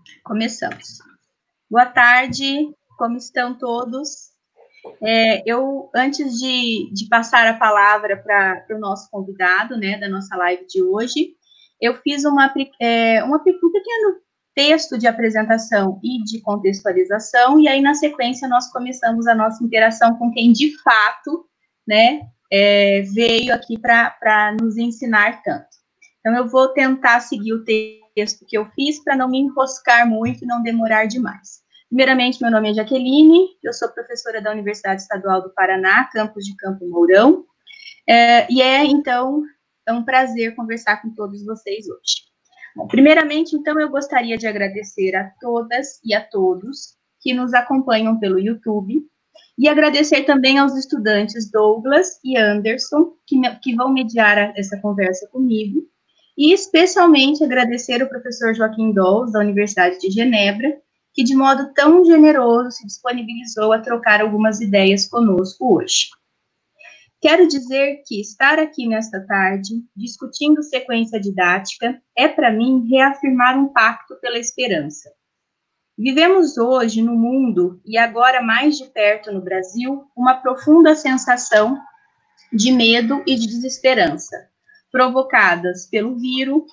Começamos. Boa tarde, como estão todos? Antes de passar a palavra para o nosso convidado, né, da nossa live de hoje, eu fiz um pequeno texto de apresentação e de contextualização, e aí, na sequência, nós começamos a nossa interação com quem, de fato, né, veio aqui para nos ensinar tanto. Então, eu vou tentar seguir o texto que eu fiz para não me enroscar muito e não demorar demais. Primeiramente, meu nome é Jaqueline, eu sou professora da Universidade Estadual do Paraná, campus de Campo Mourão, então, é um prazer conversar com todos vocês hoje. Bom, primeiramente, então, eu gostaria de agradecer a todas e a todos que nos acompanham pelo YouTube, e agradecer também aos estudantes Douglas e Anderson, que vão mediar essa conversa comigo, e especialmente agradecer ao professor Joaquim Dols, da Universidade de Genebra, que de modo tão generoso se disponibilizou a trocar algumas ideias conosco hoje. Quero dizer que estar aqui nesta tarde, discutindo sequência didática, é para mim reafirmar um pacto pela esperança. Vivemos hoje no mundo, e agora mais de perto no Brasil, uma profunda sensação de medo e de desesperança, provocadas pelo vírus,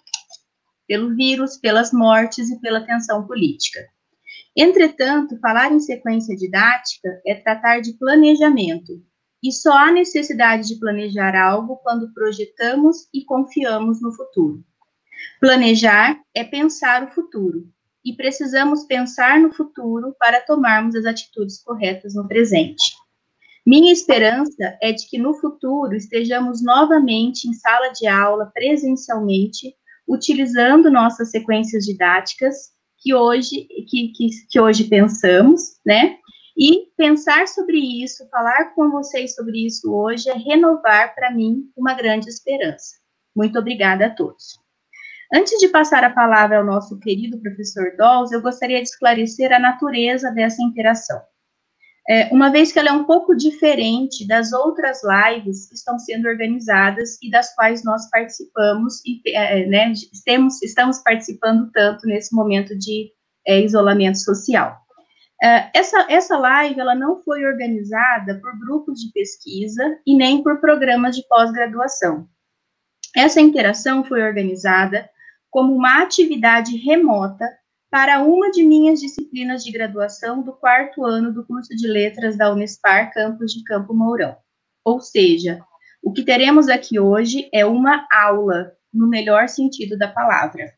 pelas mortes e pela tensão política. Entretanto, falar em sequência didática é tratar de planejamento, e só há necessidade de planejar algo quando projetamos e confiamos no futuro. Planejar é pensar o futuro, e precisamos pensar no futuro para tomarmos as atitudes corretas no presente. Minha esperança é de que no futuro estejamos novamente em sala de aula presencialmente, utilizando nossas sequências didáticas que hoje pensamos, né? E pensar sobre isso, falar com vocês sobre isso hoje é renovar para mim uma grande esperança. Muito obrigada a todos. Antes de passar a palavra ao nosso querido professor Dols, eu gostaria de esclarecer a natureza dessa interação. Uma vez que ela é um pouco diferente das outras lives que estão sendo organizadas e das quais nós participamos e estamos participando tanto nesse momento de isolamento social. Essa live ela não foi organizada por grupos de pesquisa e nem por programas de pós-graduação. Essa interação foi organizada como uma atividade remota para uma de minhas disciplinas de graduação do 4º ano do curso de Letras da Unespar, campus de Campo Mourão. Ou seja, o que teremos aqui hoje é uma aula, no melhor sentido da palavra.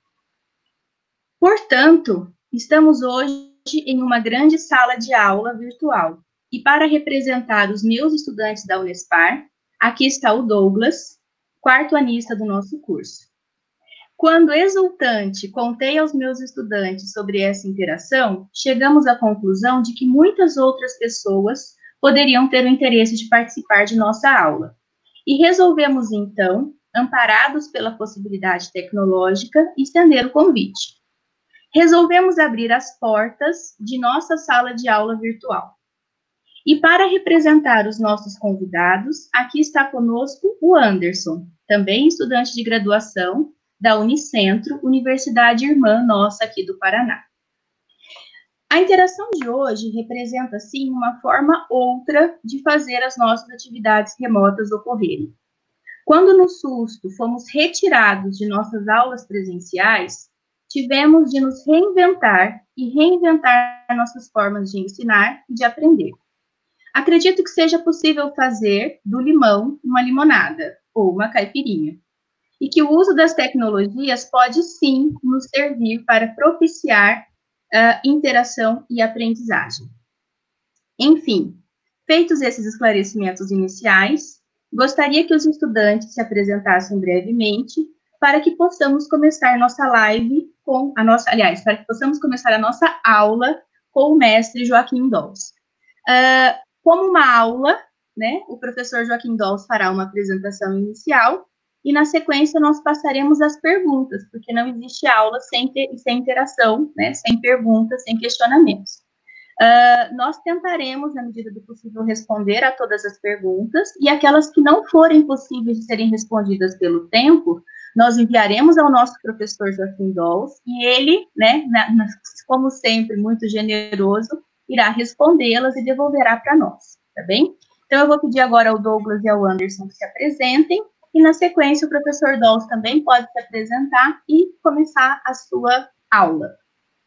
Portanto, estamos hoje em uma grande sala de aula virtual, e para representar os meus estudantes da Unespar, aqui está o Douglas, 4º-anista do nosso curso. Quando exultante contei aos meus estudantes sobre essa interação, chegamos à conclusão de que muitas outras pessoas poderiam ter o interesse de participar de nossa aula. E resolvemos, então, amparados pela possibilidade tecnológica, estender o convite. Resolvemos abrir as portas de nossa sala de aula virtual. E para representar os nossos convidados, aqui está conosco o Anderson, também estudante de graduação da Unicentro, Universidade Irmã nossa aqui do Paraná. A interação de hoje representa, sim, uma forma outra de fazer as nossas atividades remotas ocorrerem. Quando no susto fomos retirados de nossas aulas presenciais, tivemos de nos reinventar e reinventar nossas formas de ensinar e de aprender. Acredito que seja possível fazer do limão uma limonada ou uma caipirinha. E que o uso das tecnologias pode, sim, nos servir para propiciar interação e aprendizagem. Enfim, feitos esses esclarecimentos iniciais, gostaria que os estudantes se apresentassem brevemente para que possamos começar nossa live para que possamos começar a nossa aula com o mestre Joaquim Dols. Como uma aula, né, o professor Joaquim Dols fará uma apresentação inicial, e, na sequência, nós passaremos às perguntas, porque não existe aula sem interação, né, sem perguntas, sem questionamentos. Nós tentaremos, na medida do possível, responder a todas as perguntas, e aquelas que não forem possíveis de serem respondidas pelo tempo, nós enviaremos ao nosso professor Joaquim Dols e ele, né, como sempre, muito generoso, irá respondê-las e devolverá para nós, tá bem? Então, eu vou pedir agora ao Douglas e ao Anderson que se apresentem, e na sequência o professor Dols também pode se apresentar e começar a sua aula.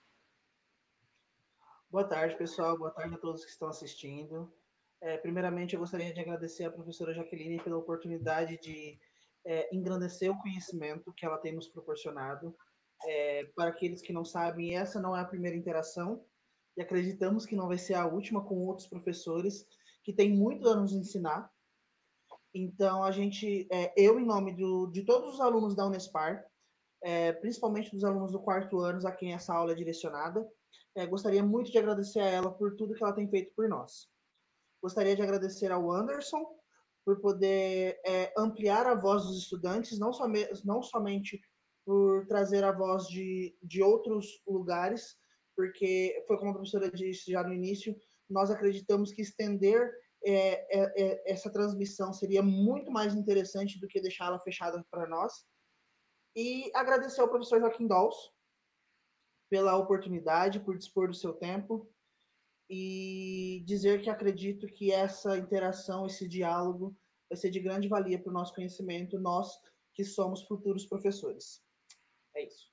Boa tarde, pessoal. Boa tarde a todos que estão assistindo. Primeiramente, eu gostaria de agradecer à professora Jaqueline pela oportunidade de engrandecer o conhecimento que ela tem nos proporcionado. Para aqueles que não sabem, essa não é a primeira interação e acreditamos que não vai ser a última com outros professores que têm muito a nos ensinar. Então, eu, em nome de todos os alunos da Unespar, principalmente dos alunos do 4º ano, a quem essa aula é direcionada, gostaria muito de agradecer a ela por tudo que ela tem feito por nós. Gostaria de agradecer ao Anderson por poder ampliar a voz dos estudantes, não somente por trazer a voz de outros lugares, porque foi como a professora disse já no início, nós acreditamos que estender essa transmissão seria muito mais interessante do que deixá-la fechada para nós. E agradecer ao professor Joaquim Dols pela oportunidade, por dispor do seu tempo, e dizer que acredito que essa interação, esse diálogo, vai ser de grande valia para o nosso conhecimento, nós que somos futuros professores. É isso.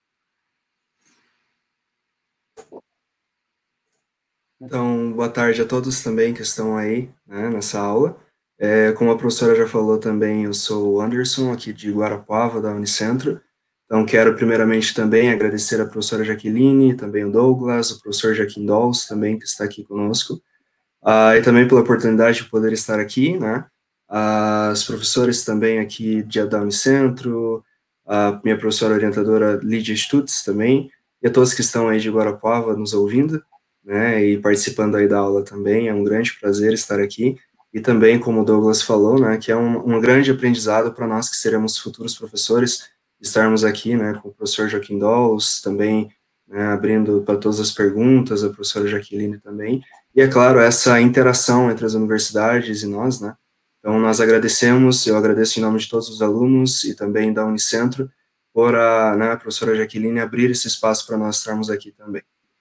Então, boa tarde a todos também que estão aí, né, nessa aula. Como a professora já falou também, eu sou o Anderson, aqui de Guarapuava, da Unicentro. Então, quero primeiramente também agradecer a professora Jaqueline, também o Douglas, o professor Joaquim Dols, também que está aqui conosco, e também pela oportunidade de poder estar aqui, né, os professores também aqui da Unicentro, a minha professora orientadora Lídia Stutz também, e a todos que estão aí de Guarapuava nos ouvindo, né, e participando aí da aula também. É um grande prazer estar aqui, e também, como o Douglas falou, né, que é um grande aprendizado para nós que seremos futuros professores, estarmos aqui, né, com o professor Joaquim Dols, também, né, abrindo para todas as perguntas, a professora Jaqueline também, e, é claro, essa interação entre as universidades e nós, né. Então, nós agradecemos, eu agradeço em nome de todos os alunos e também da Unicentro, por a professora Jaqueline abrir esse espaço para nós estarmos aqui também.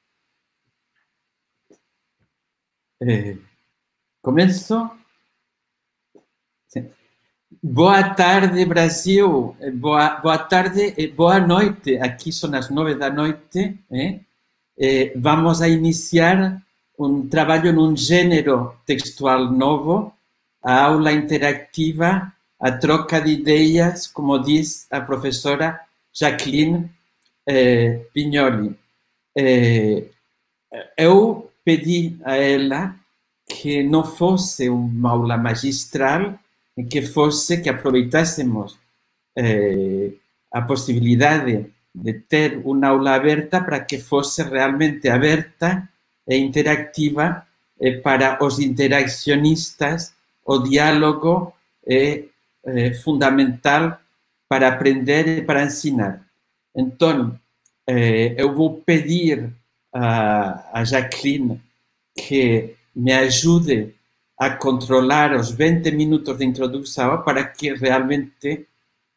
Começo? Sim. Boa tarde, Brasil. Boa tarde e boa noite. Aqui são as 9 da noite. Vamos a iniciar um trabalho num gênero textual novo, a aula interativa, a troca de ideias, como diz a professora Jacqueline Pignoli. Eu pedi a ela que não fosse uma aula magistral, que aproveitássemos a possibilidade de ter uma aula aberta para que fosse realmente aberta e interactiva para os interaccionistas. O diálogo é fundamental para aprender e para ensinar. Então, eu vou pedir a Jacqueline que me ajude a controlar os 20 minutos de introdução para que realmente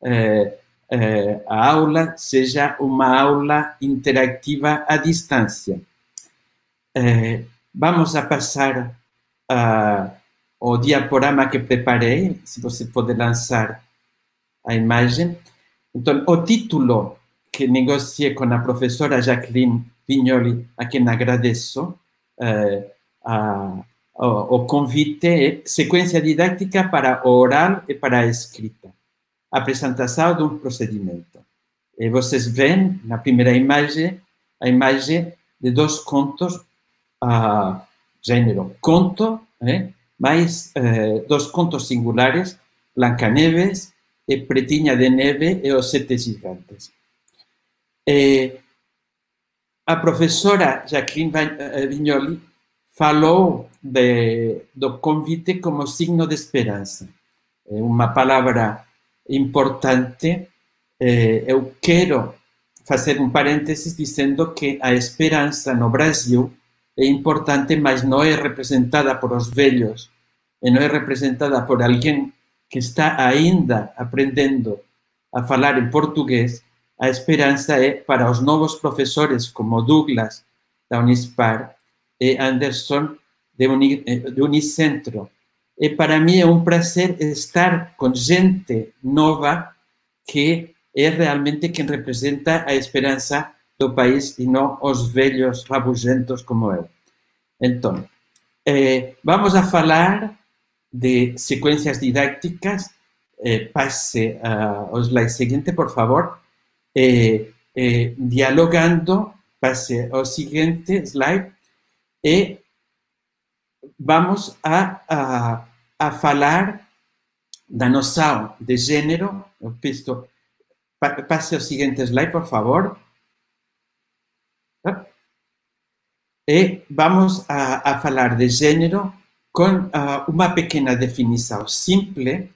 a aula seja uma aula interativa à distância. Vamos a passar ao diaporama que preparei, se você pode lançar a imagem. Então, o título que negociei com a professora Jacqueline Pignoli, a quem agradeço, o convite é Sequência Didática para o Oral e para a Escrita. Apresentação de um procedimento. E vocês veem na primeira imagem, a imagem de dois contos, gênero conto, mais dois contos singulares, Blancaneves e Pretinha de Neve e os Sete Gigantes. A professora Jacqueline Pignoli falou do convite como signo de esperança. É uma palavra importante. Eu quero fazer um parênteses dizendo que a esperança no Brasil é importante, mas não é representada por os velhos, e não é representada por alguém que está ainda aprendendo a falar em português, a esperança é para os novos professores como Douglas, da Unispar, e Anderson, de Unicentro. E para mim é um prazer estar com gente nova que é realmente quem representa a esperança do país e não os velhos rabugentos como eu. Então, vamos a falar de sequências didácticas. Passe ao slide seguinte, por favor. Dialogando, passe ao seguinte slide. E vamos a falar da noção de gênero. Passe ao seguinte slide, por favor. E vamos a falar de gênero com uma pequena definição simples.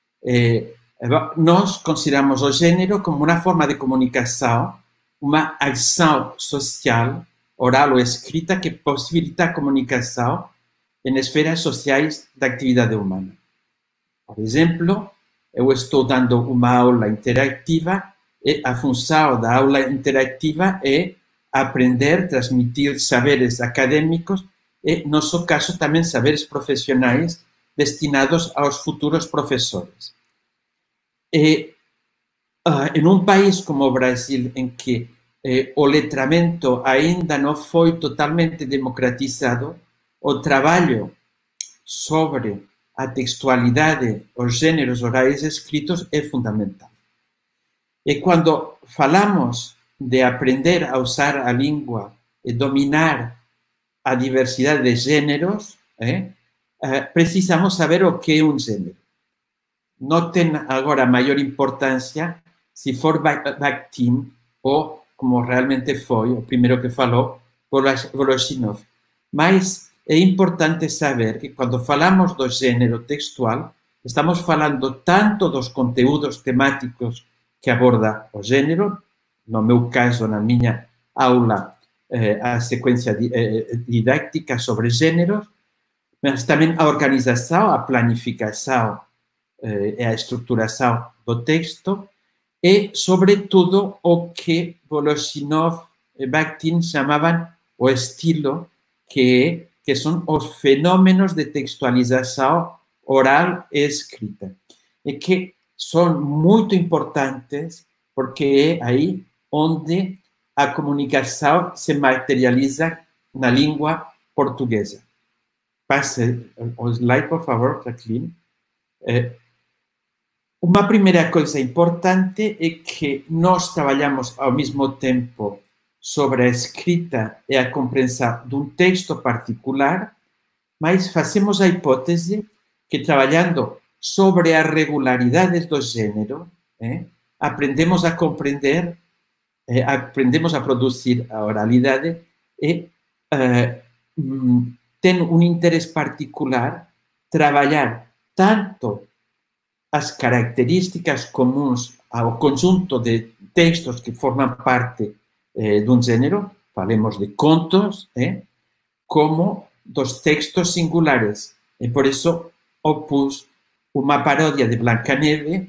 Nós consideramos o gênero como uma forma de comunicação, uma ação social, oral ou escrita, que possibilita a comunicação em esferas sociais da atividade humana. Por exemplo, eu estou dando uma aula interativa e a função da aula interativa é aprender, transmitir saberes acadêmicos e, no nosso caso, também saberes profissionais destinados aos futuros professores. E, em um país como o Brasil, em que o letramento ainda não foi totalmente democratizado, o trabalho sobre a textualidade, os gêneros orais escritos é fundamental. E quando falamos de aprender a usar a língua e dominar a diversidade de gêneros, precisamos saber o que é um gênero. Não tem agora maior importância se for Bakhtin ou, como realmente foi, o primeiro que falou, Voloshinov. Mas é importante saber que quando falamos do gênero textual, estamos falando tanto dos conteúdos temáticos que aborda o gênero, no meu caso, na minha aula, a sequência didática sobre gêneros, mas também a organização, a planificação e a estruturação do texto e, sobretudo, o que Voloshinov e Bakhtin chamavam o estilo, que são os fenômenos de textualização oral e escrita, e que são muito importantes porque é aí onde a comunicação se materializa na língua portuguesa. Passe o slide, por favor, Jacqueline. Uma primeira coisa importante é que nós trabalhamos ao mesmo tempo sobre a escrita e a compreensão de um texto particular, mas fazemos a hipótese que, trabalhando sobre as regularidades do gênero, aprendemos a compreender, aprendemos a produzir a oralidade e tem um interesse particular trabalhar tanto as características comuns ao conjunto de textos que formam parte de um gênero, falemos de contos, como dos textos singulares. E por isso opus uma paródia de Blanca-Neve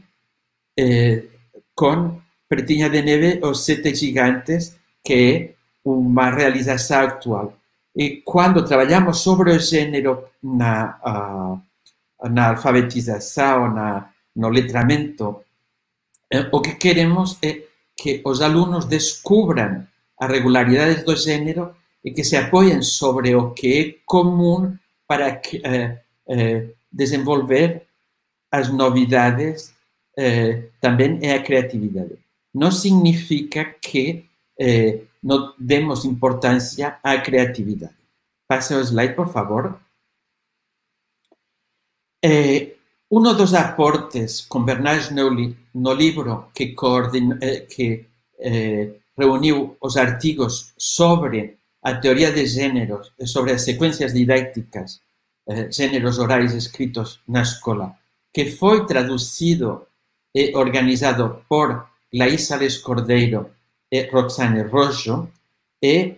com Pretinha de Neve, Os Sete Gigantes, que é uma realização atual. E quando trabalhamos sobre o gênero na alfabetização, no letramento, o que queremos é que os alunos descubram as regularidades do gênero e que se apoiem sobre o que é comum para desenvolver as novidades também e a criatividade. Não significa que não demos importância à criatividade. Passe o slide, por favor. Um dos aportes com Bernard Snowley no livro que reuniu os artigos sobre a teoria de gêneros e sobre as sequências didáticas, gêneros orais escritos na escola, que foi traduzido e organizado por Laís Sales Cordeiro e Roxane Rojo, e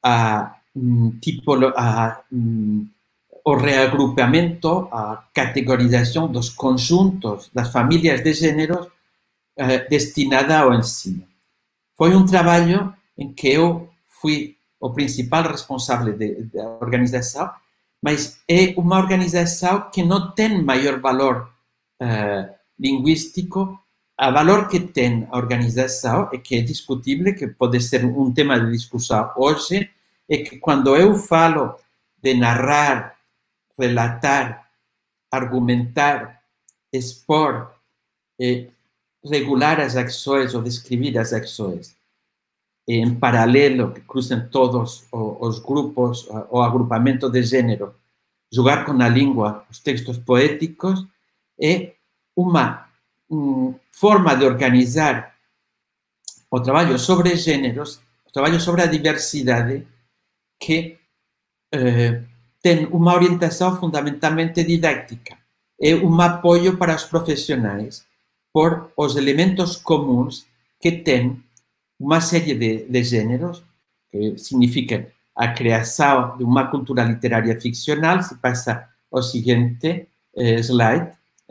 o reagrupamento, a categorização dos conjuntos das famílias de gêneros destinada ao ensino. Foi um trabalho em que eu fui o principal responsável da organização, mas é uma organização que não tem maior valor linguístico. O valor que tem a organização, e que é discutível, que pode ser um tema de discussão hoje, é que quando eu falo de narrar, relatar, argumentar, expor, regular as ações ou descrever as ações em paralelo, que cruzem todos os grupos, o agrupamento de gênero, jogar com a língua, os textos poéticos, é uma forma de organizar o trabalho sobre gêneros, o trabalho sobre a diversidade, que tem uma orientação fundamentalmente didática. É um apoio para os profissionais por os elementos comuns que têm uma série de gêneros, que significa a criação de uma cultura literária ficcional. Se passa ao seguinte slide,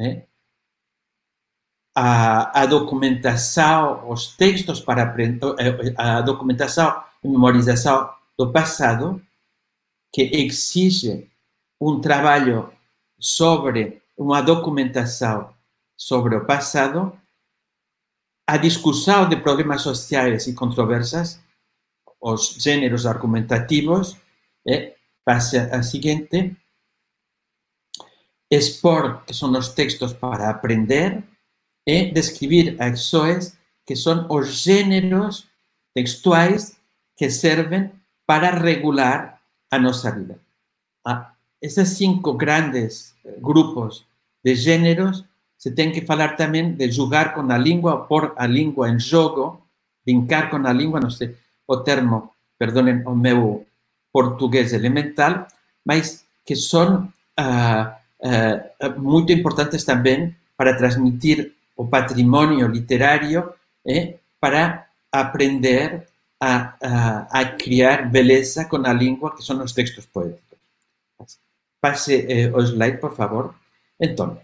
a documentação, os textos para aprender, a documentação e memorização do passado, que exige um trabalho sobre uma documentação sobre o passado, a discussão de problemas sociais e controvérsias, os gêneros argumentativos, passa a seguinte, expor, que são os textos para aprender, e descrever ações, que são os gêneros textuais que servem para regular a nossa vida. Esses 5 grandes grupos de gêneros, se tem que falar também de jogar com a língua, pôr a língua em jogo, brincar com a língua, não sei o termo, perdonem o meu português elemental, mas que são muito importantes também para transmitir o patrimônio literário, para aprender a criar beleza com a língua, que são os textos poéticos. Passe o slide, por favor. Então,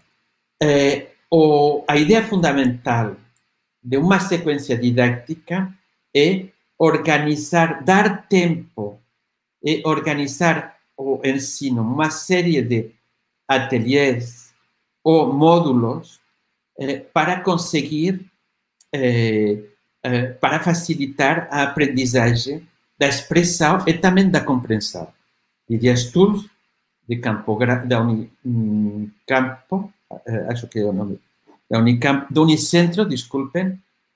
a ideia fundamental de uma sequência didática é organizar, dar tempo e organizar o ensino, uma série de ateliês ou módulos para conseguir, para facilitar a aprendizagem da expressão e também da compreensão. Lydia Stulz, de Campo, da Unicampo, acho que é o nome, da Unicampo, do Unicentro, desculpem,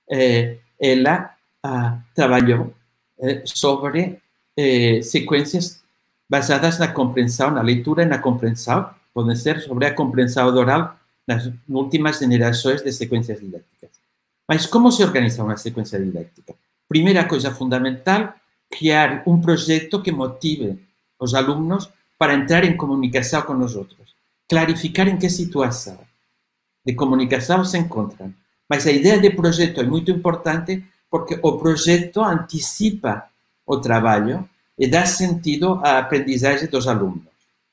ela trabalhou sobre sequências baseadas na compreensão, na leitura e na compreensão, podem ser sobre a compreensão oral nas últimas gerações de sequências didáticas. Mas como se organiza uma sequência didática? Primeira coisa fundamental, criar um projeto que motive os alunos para entrar em comunicação com os outros. Clarificar em que situação de comunicação se encontram. Mas a ideia de projeto é muito importante porque o projeto antecipa o trabalho e dá sentido à aprendizagem dos alunos.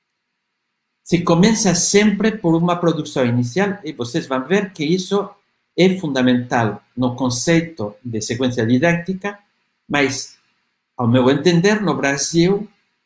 Se começa sempre por uma produção inicial, e vocês vão ver que isso é fundamental no conceito de sequência didática, mas, ao meu entender, no Brasil,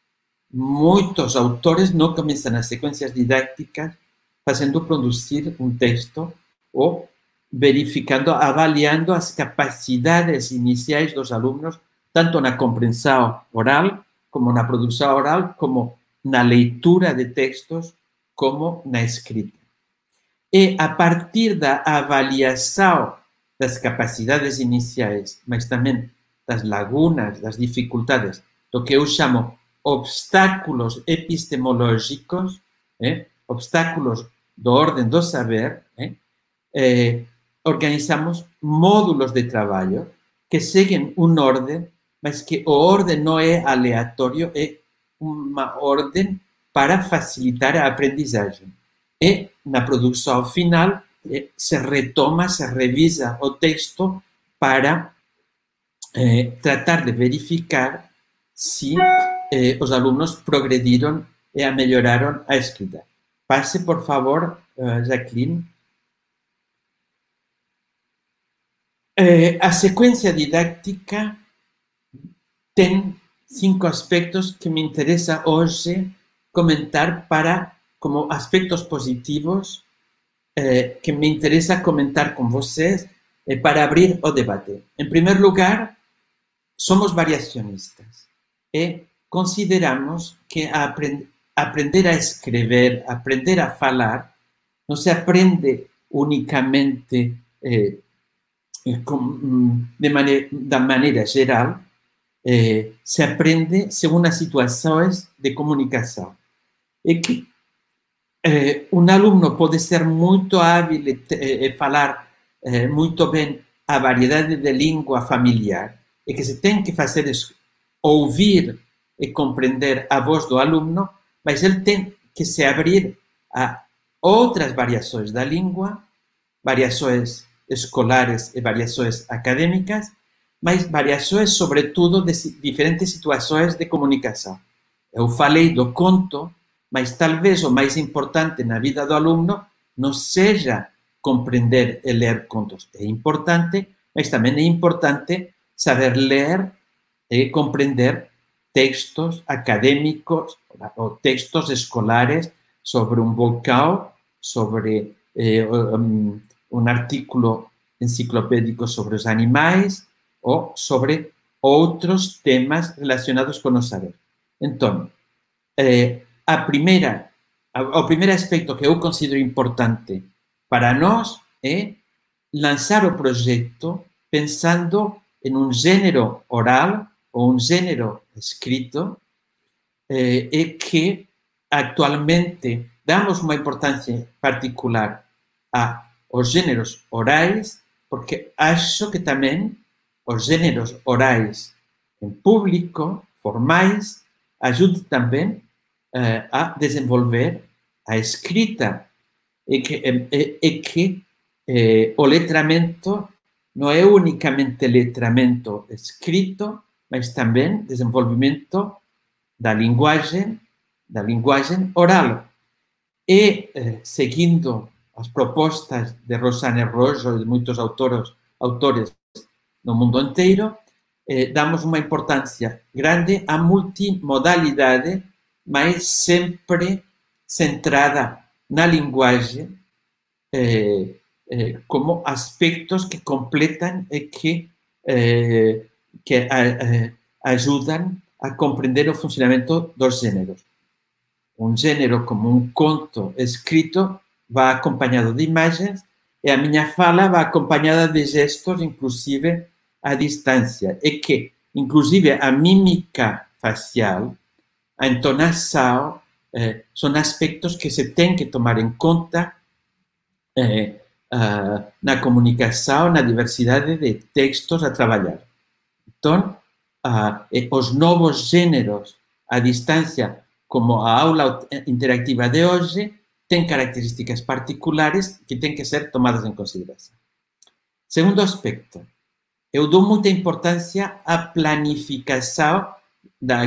muitos autores não começam as sequências didáticas fazendo produzir um texto ou verificando, avaliando as capacidades iniciais dos alunos, tanto na compreensão oral, como na produção oral, como na leitura de textos, como na escrita. E a partir da avaliação das capacidades iniciais, mas também das lagunas, das dificuldades, do que eu chamo obstáculos epistemológicos, obstáculos do ordem do saber, organizamos módulos de trabalho que seguem uma ordem, mas que a ordem não é aleatória, é uma ordem para facilitar a aprendizagem. E, na produção final, se retoma, se revisa o texto para tratar de verificar se os alunos progrediram e melhoraram a escrita. Passe, por favor, Jacqueline. A sequência didática tem 5 aspectos que me interessa hoje comentar como aspectos positivos que me interessa comentar com vocês para abrir o debate. Em primeiro lugar, somos variacionistas e consideramos que aprender a escrever, aprender a falar, não se aprende unicamente da maneira geral, se aprende segundo as situações de comunicação. E que um aluno pode ser muito hábil e falar muito bem a variedade de língua familiar, e que se tem que fazer ouvir e compreender a voz do aluno, mas ele tem que se abrir a outras variações da língua, variações escolares e variações acadêmicas, mas variações, sobretudo, de diferentes situações de comunicação. Eu falei do conto, mas talvez o mais importante na vida do aluno não seja compreender e ler contos. É importante, mas também é importante saber ler e compreender textos académicos ou textos escolares sobre um vulcão, sobre um artículo enciclopédico sobre os animais ou sobre outros temas relacionados com o saber. Então, o primeiro aspecto que eu considero importante para nós é lançar o projeto pensando em um gênero oral ou um gênero escrito e que atualmente damos uma importância particular aos gêneros orais, porque acho que também os gêneros orais em público, formais, ajudam também a desenvolver a escrita e que o letramento não é unicamente letramento escrito, mas também desenvolvimento da linguagem oral. E, seguindo as propostas de Rosane Rojo e de muitos autores no mundo inteiro, damos uma importância grande à multimodalidade, mas sempre centrada na linguagem, como aspectos que completam e que ajudam a compreender o funcionamento dos gêneros. Um gênero como um conto escrito vai acompanhado de imagens e a minha fala vai acompanhada de gestos, inclusive à distância. E que, inclusive, a mímica facial, a entonação, são aspectos que se tem que tomar em conta na comunicação, na diversidade de textos a trabalhar. Então, os novos gêneros à distância, como a aula interativa de hoje, têm características particulares que têm que ser tomadas em consideração. Segundo aspecto, eu dou muita importância à planificação da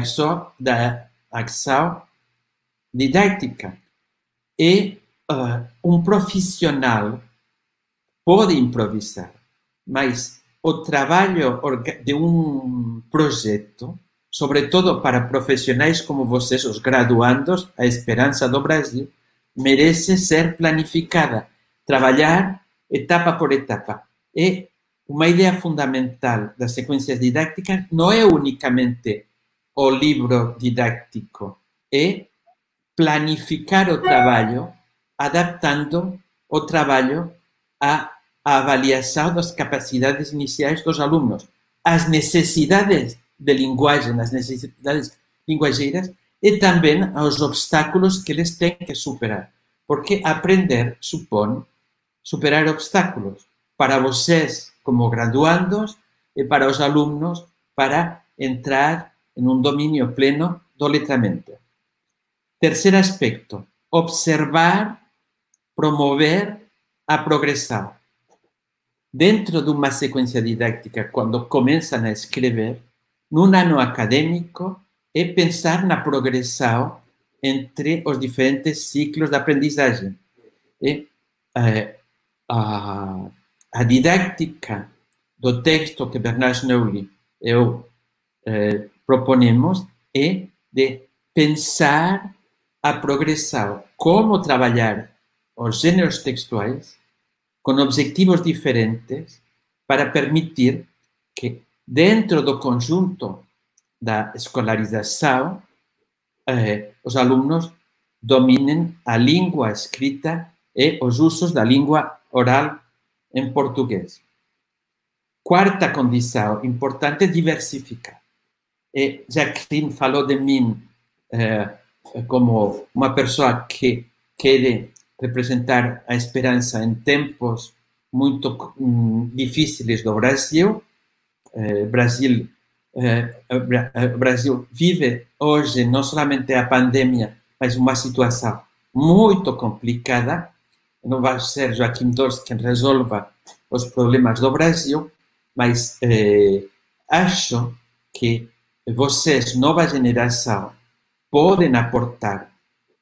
ação didática. E um profissional pode improvisar, mas o trabalho de um projeto, sobretudo para profissionais como vocês, os graduandos, a esperança do Brasil, merece ser planificada, trabalhar etapa por etapa. E uma ideia fundamental das sequências didáticas não é unicamente o livro didático, é planificar o trabalho, adaptando o trabalho à avaliação das capacidades iniciais dos alunos, às necessidades de linguagem, às necessidades linguageiras e também aos obstáculos que eles têm que superar. Porque aprender supõe superar obstáculos para vocês como graduandos e para os alunos para entrar em um domínio pleno do letramento. Terceiro aspecto, observar, promover a progressão. Dentro de uma sequência didática, quando começam a escrever, num ano acadêmico, é pensar na progressão entre os diferentes ciclos de aprendizagem. E a didática do texto que Bernard Snowley e eu proponemos é de pensar a progressão, como trabalhar os gêneros textuais com objetivos diferentes para permitir que, dentro do conjunto da escolarização, os alunos dominem a língua escrita e os usos da língua oral em português. Quarta condição importante é diversificar. E Jacqueline falou de mim como uma pessoa que quer representar a esperança em tempos muito difíceis do Brasil. Brasil vive hoje não somente a pandemia, mas uma situação muito complicada. Não vai ser Joaquim Dors quem resolva os problemas do Brasil, mas acho que vocês, nova geração, podem aportar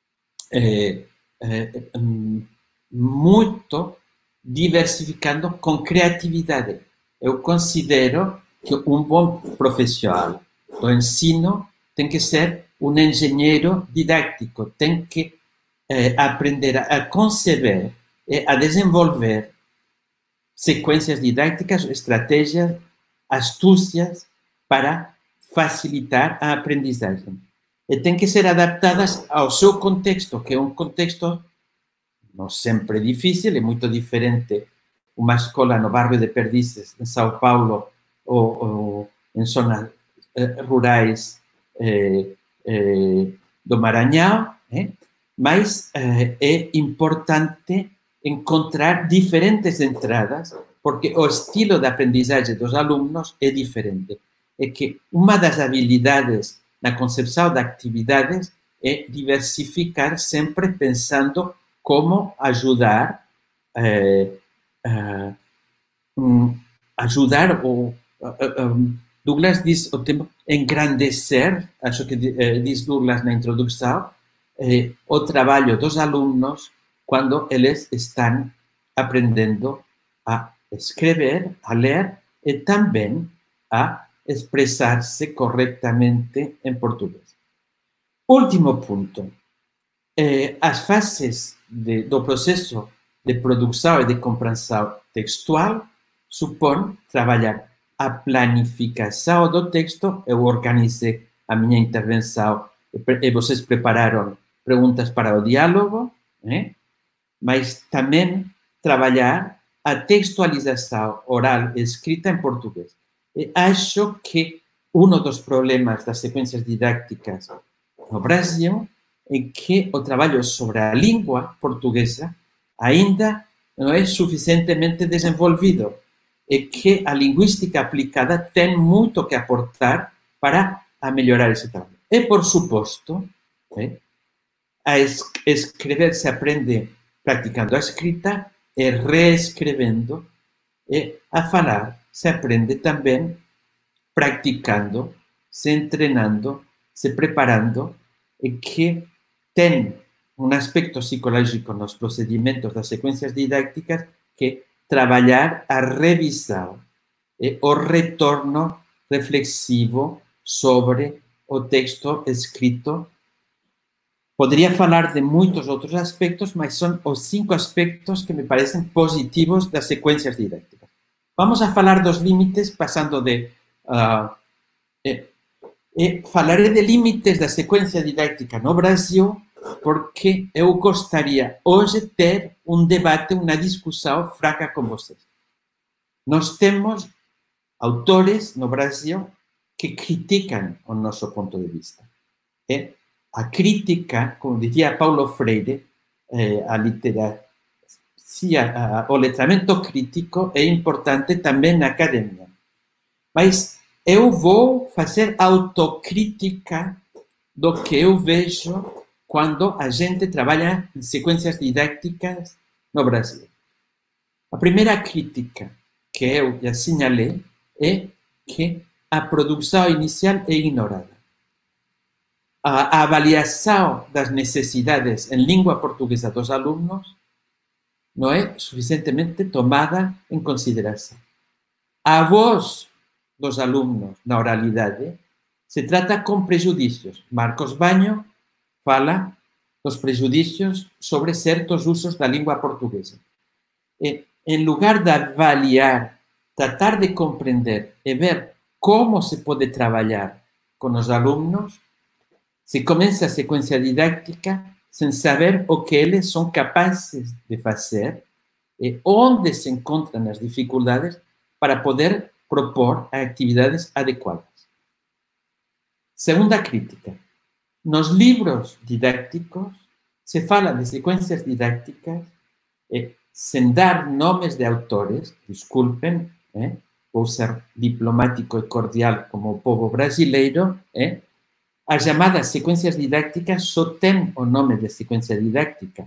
muito diversificando com criatividade. Eu considero que um bom profissional do ensino tem que ser um engenheiro didático, tem que aprender a conceber e a desenvolver sequências didáticas, estratégias, astúcias para facilitar a aprendizagem. E tem que ser adaptadas ao seu contexto, que é um contexto não sempre difícil, é muito diferente uma escola no bairro de Perdizes, em São Paulo, ou em zonas rurais do Maranhão, mas é importante encontrar diferentes entradas, porque o estilo de aprendizagem dos alunos é diferente. É que uma das habilidades na concepção de atividades é diversificar, sempre pensando como ajudar Douglas diz o tempo engrandecer, acho que diz Douglas na introdução, o trabalho dos alunos quando eles estão aprendendo a escrever, a ler e também a expressar-se corretamente em português. Último ponto. As fases do processo de produção e de compreensão textual supõem trabalhar a planificação do texto. Eu organizei a minha intervenção e vocês prepararam perguntas para o diálogo, mas também trabalhar a textualização oral e escrita em português. E acho que um dos problemas das sequências didáticas no Brasil é que o trabalho sobre a língua portuguesa ainda não é suficientemente desenvolvido e que a linguística aplicada tem muito que aportar para melhorar esse trabalho. E, por suposto, a escrever se aprende praticando a escrita e reescrevendo, e a falar se aprende também praticando, se treinando, se preparando, e que tem um aspecto psicológico nos procedimentos das sequências didáticas que trabalhar a revisão e o retorno reflexivo sobre o texto escrito. Poderia falar de muitos outros aspectos, mas são os 5 aspectos que me parecem positivos das sequências didáticas. Vamos a falar dos limites, passando de... falarei de limites da sequência didática no Brasil, porque eu gostaria hoje de ter um debate, uma discussão fraca com vocês. Nós temos autores no Brasil que criticam o nosso ponto de vista. A crítica, como dizia Paulo Freire, o letramento crítico é importante também na academia. Mas eu vou fazer autocrítica do que eu vejo quando a gente trabalha em sequências didáticas no Brasil. A primeira crítica que eu já assinalei é que a produção inicial é ignorada. A avaliação das necessidades em língua portuguesa dos alunos não é suficientemente tomada em consideração. a voz dos alumnos na oralidade se trata con prejudicios. Marcos Baño fala dos prejudicios sobre certos usos da lingua portuguesa. En lugar de avaliar, tratar de comprender e ver como se pode trabalhar con os alumnos, se começa a secuencia didáctica sem saber o que eles são capazes de fazer e onde se encontram as dificuldades para poder propor actividades adequadas. Segunda crítica. Nos livros didácticos se fala de secuencias didácticas sem dar nomes de autores, desculpen, vou ser diplomático e cordial como o povo brasileiro, as chamadas secuencias didácticas só têm o nome de sequência didáctica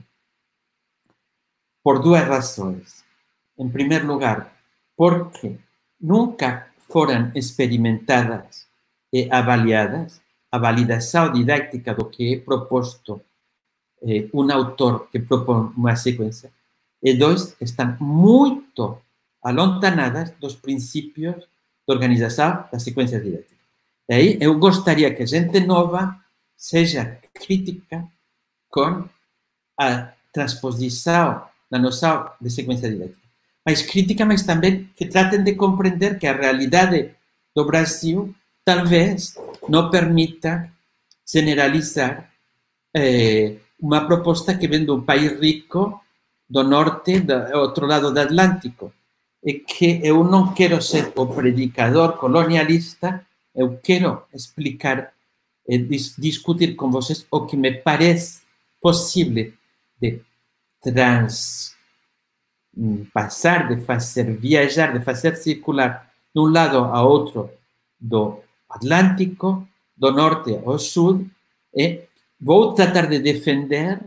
por duas razões. Em primeiro lugar, porque nunca foram experimentadas e avaliadas a validação didáctica do que é proposto um autor que propõe uma sequência. E dois, estão muito alontanadas dos princípios de organização das sequências didáticas. E aí eu gostaria que a gente nova seja crítica com a transposição da noção de sequência didática. Mas crítica, mas também que tratem de compreender que a realidade do Brasil talvez não permita generalizar uma proposta que vem de um país rico do norte, do outro lado do Atlântico. E que eu não quero ser o predicador colonialista, eu quero explicar e discutir com vocês o que me parece possível de passar, de fazer viajar, de fazer circular de um lado a outro do Atlântico, do norte ao sul, e vou tratar de defender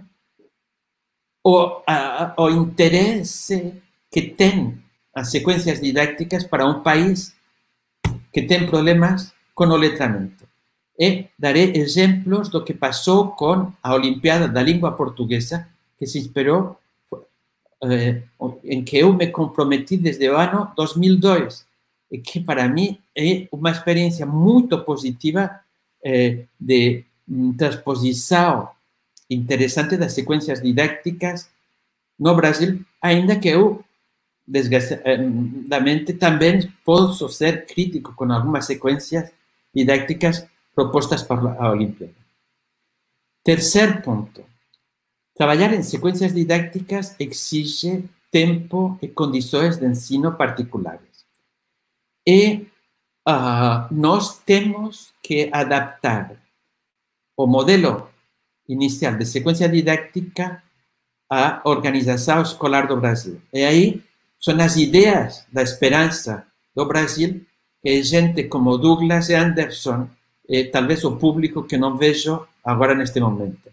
o interesse que tem as sequências didácticas para um país que tem problemas com o letramento. E darei exemplos do que passou com a Olimpíada da Língua Portuguesa, que se inspirou, em que eu me comprometi desde o ano 2002, e que para mim é uma experiência muito positiva de transposição interessante das sequências didácticas no Brasil, ainda que eu, desgraçadamente, também posso ser crítico com algumas sequências didácticas propostas por a Olimpíada. Terceiro ponto. Trabalhar em sequências didácticas exige tempo e condições de ensino particulares. E nós temos que adaptar o modelo inicial de sequência didáctica à organização escolar do Brasil. E aí são as ideias da esperança do Brasil que gente como Douglas e Anderson, talvez o público que não vejo agora neste momento.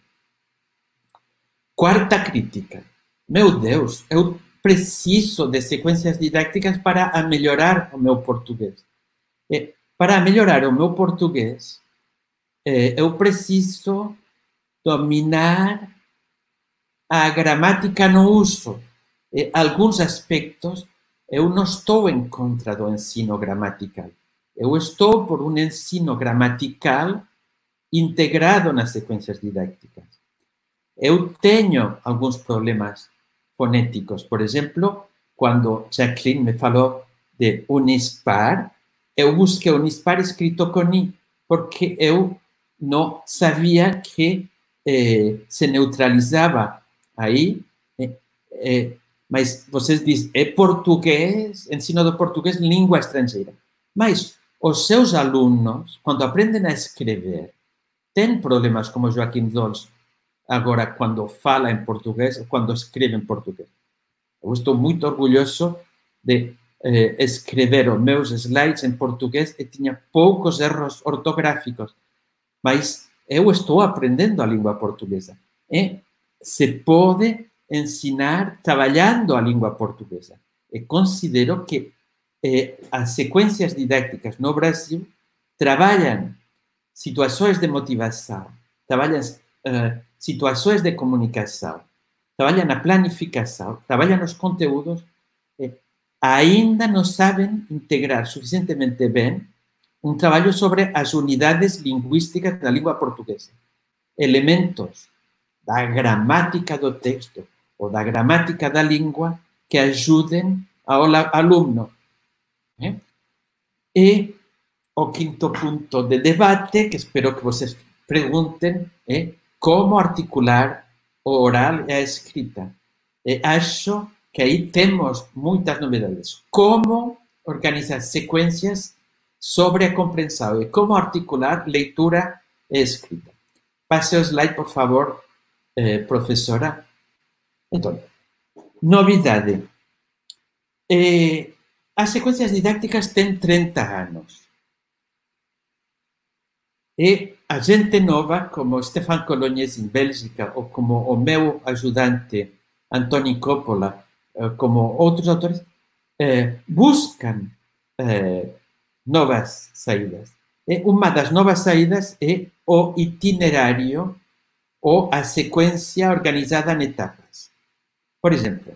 Quarta crítica. Meu Deus, eu preciso de sequências didácticas para melhorar o meu português. Para melhorar o meu português, eu preciso dominar a gramática no uso. Alguns aspectos, eu não estou em contra do ensino gramatical. Eu estou por um ensino gramatical integrado nas sequências didácticas. Eu tenho alguns problemas fonéticos. Por exemplo, quando Jacqueline me falou de Unispar, eu busquei Unispar escrito com I, porque eu não sabia que se neutralizava aí, mas vocês dizem, é português, ensino do português, língua estrangeira. Mas os seus alunos, quando aprendem a escrever, têm problemas como Joaquim Dols, agora quando fala em português, quando escreve em português. Eu estou muito orgulhoso de escrever os meus slides em português e tinha poucos erros ortográficos, mas eu estou aprendendo a língua portuguesa. E se pode ensinar trabalhando a língua portuguesa. E considero que as sequências didácticas no Brasil trabalham situações de motivação, trabalham situações de comunicação, trabalham a planificação, trabalham os conteúdos ainda não sabem integrar suficientemente bem um trabalho sobre as unidades linguísticas da língua portuguesa. Elementos da gramática do texto ou da gramática da língua que ajudem ao aluno. E o quinto ponto de debate, que espero que vocês perguntem, é como articular o oral e a escrita. E acho que aí temos muitas novidades. Como organizar sequências sobre a compreensão e como articular leitura e escrita. Passe o slide, por favor, professora. Então, novidade. As sequências didácticas têm 30 anos. E a gente nova, como Stefan Colognes em Bélgica, ou como o meu ajudante, Antoni Coppola, como outros autores, buscam novas saídas. E uma das novas saídas é o itinerário ou a sequência organizada em etapas. Por exemplo,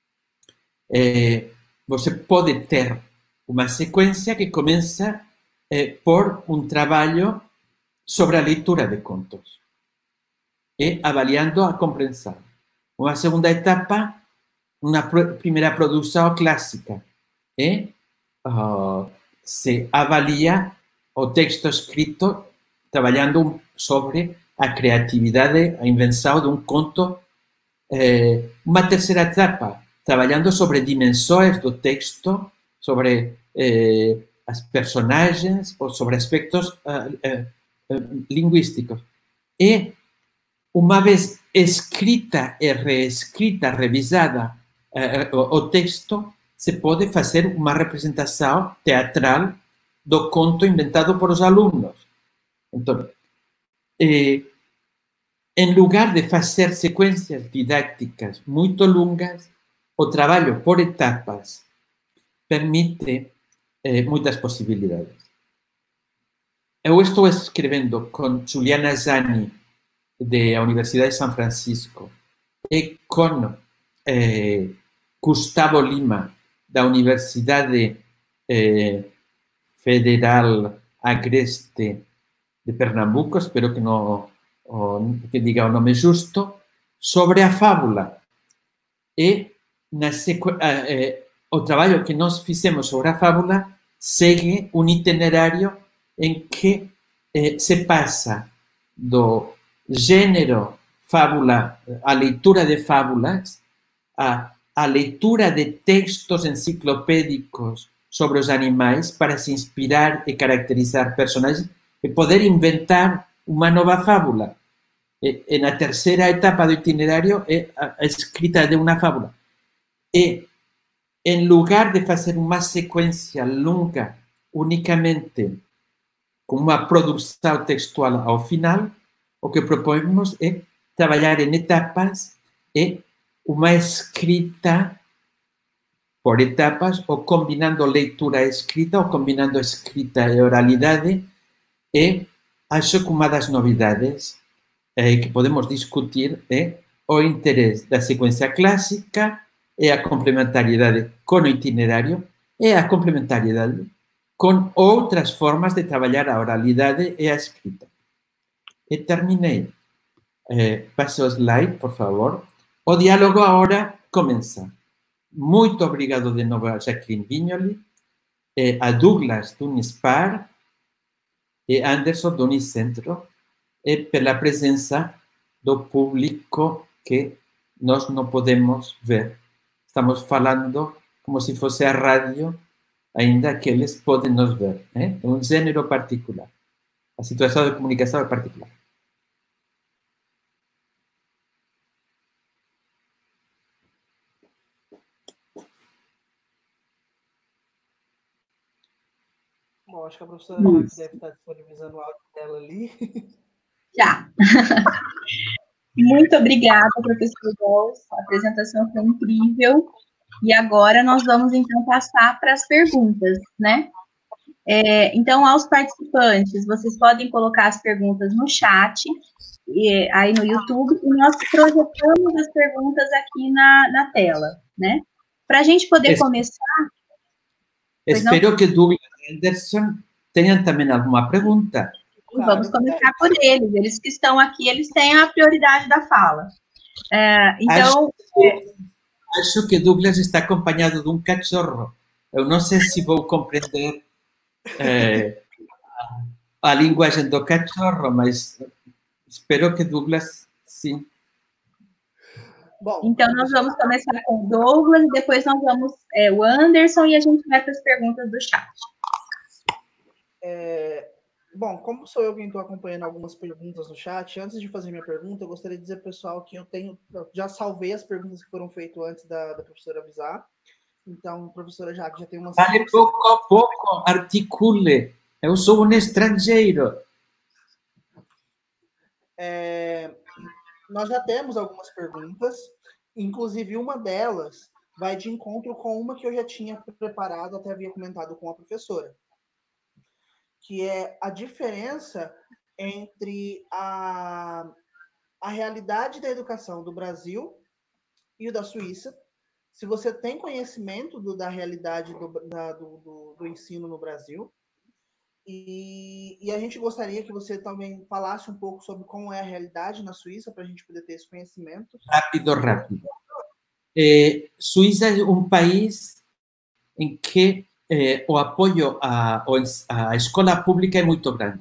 você pode ter uma sequência que começa por um trabalho sobre a leitura de contos e avaliando a compreensão. Uma segunda etapa, uma primeira produção clássica e se avalia o texto escrito trabalhando sobre a criatividade, a invenção de um conto. Uma terceira etapa, trabalhando sobre dimensões do texto, sobre as personagens ou sobre aspectos linguísticos. E, uma vez escrita e reescrita, revisada o texto, se pode fazer uma representação teatral do conto inventado por os alunos. Então, em lugar de fazer sequências didácticas muito longas, o trabalho por etapas permite muitas possibilidades. Eu estou escrevendo com Juliana Zani, da Universidade de São Francisco, e com Gustavo Lima, da Universidade Federal Agreste de Pernambuco, espero que não que diga o nome justo, sobre a fábula. E o trabalho que nós fizemos sobre a fábula segue um itinerário em que se passa do gênero fábula, a leitura de fábulas, a leitura de textos enciclopédicos sobre os animais para se inspirar e caracterizar personagens e poder inventar uma nova fábula. E na terceira etapa do itinerário é a escrita de uma fábula. E, em lugar de fazer uma sequência longa unicamente com uma produção textual ao final, o que propomos é trabalhar em etapas e uma escrita por etapas, ou combinando leitura e escrita, ou combinando escrita e oralidade, e acho que uma das novidades que podemos discutir é o interesse da sequência clássica e a complementariedade com o itinerário e a complementariedade com outras formas de trabalhar a oralidade e a escrita. E terminei. Passe o slide, por favor. O diálogo agora começa. Muito obrigado de novo a Jacqueline Vignoli, a Douglas do Unispar e Anderson do Unicentro, e pela presença do público que nós não podemos ver. Estamos falando como se fosse a rádio, ainda que eles podem nos ver. É um gênero particular. A situação de comunicação é particular. Bom, acho que a professora deve estar disponibilizando o áudio dela ali. Já. Muito obrigada, professor Dolce. A apresentação foi incrível. E agora nós vamos, então, passar para as perguntas, né? Então, aos participantes, vocês podem colocar as perguntas no chat, aí no YouTube, e nós projetamos as perguntas aqui na tela, né? Para a gente poder Es- começar... Espero que Douglas e Anderson tenham também alguma pergunta. Vamos começar por eles. Eles que estão aqui, eles têm a prioridade da fala. Então... Acho que Douglas está acompanhado de um cachorro. Eu não sei se vou compreender a linguagem do cachorro, mas espero que Douglas, sim. Bom, então, nós vamos começar com o Douglas, depois nós vamos o Anderson e a gente vai para as perguntas do chat. Bom, como sou eu quem estou acompanhando algumas perguntas no chat, antes de fazer minha pergunta, eu gostaria de dizer, pessoal, que eu já salvei as perguntas que foram feitas antes da professora avisar. Então, professora Jaque, já tem umas... Fale pouco a pouco, articule. Eu sou um estrangeiro. Nós já temos algumas perguntas, inclusive uma delas vai de encontro com uma que eu já tinha preparado, até havia comentado com a professora, que é a diferença entre a realidade da educação do Brasil e o da Suíça. Se você tem conhecimento da realidade do ensino no Brasil, e a gente gostaria que você também falasse um pouco sobre como é a realidade na Suíça, para a gente poder ter esse conhecimento. Rápido. Suíça é um país em que o apoio à escola pública é muito grande.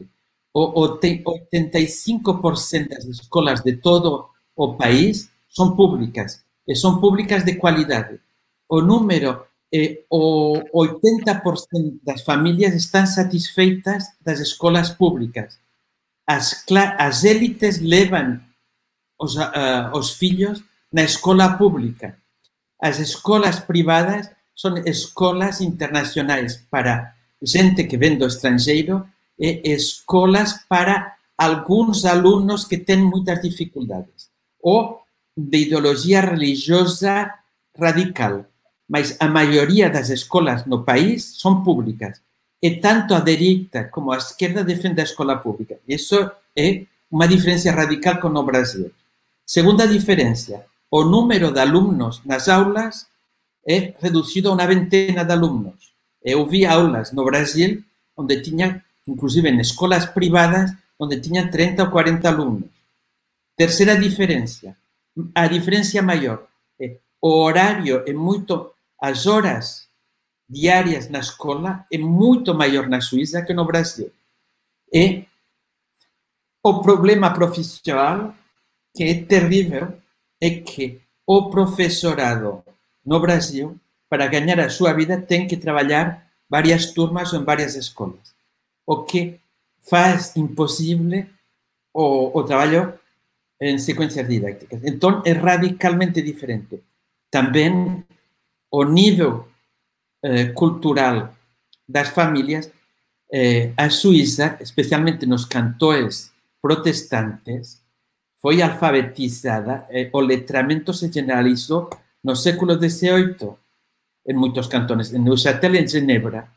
85% das escolas de todo o país são públicas, e são públicas de qualidade. O número, o 80% das famílias estão satisfeitas das escolas públicas. As élites levam os filhos na escola pública. As escolas privadas são escolas internacionais para gente que vem do estrangeiro e escolas para alguns alunos que têm muitas dificuldades ou de ideologia religiosa radical. Mas a maioria das escolas no país são públicas. E tanto a direita como a esquerda defendem a escola pública. Isso é uma diferença radical com o Brasil. Segunda diferença, o número de alunos nas aulas é reduzido a uma ventena de alunos. Eu vi aulas no Brasil onde tinha, inclusive em escolas privadas, onde tinha 30 ou 40 alunos. Terceira diferença, a diferença maior é o horário é muito, as horas diárias na escola é muito maior na Suíça que no Brasil. E o problema profissional, que é terrível, é que o professorado no Brasil, para ganhar a sua vida, tem que trabalhar várias turmas ou em várias escolas, o que faz impossível o trabalho em sequências didácticas. Então, é radicalmente diferente. Também o nível cultural das famílias, a Suíça, especialmente nos cantões protestantes, foi alfabetizada, o letramento se generalizou no século XVIII em muitos cantões. En Neuchâtel e em Genebra,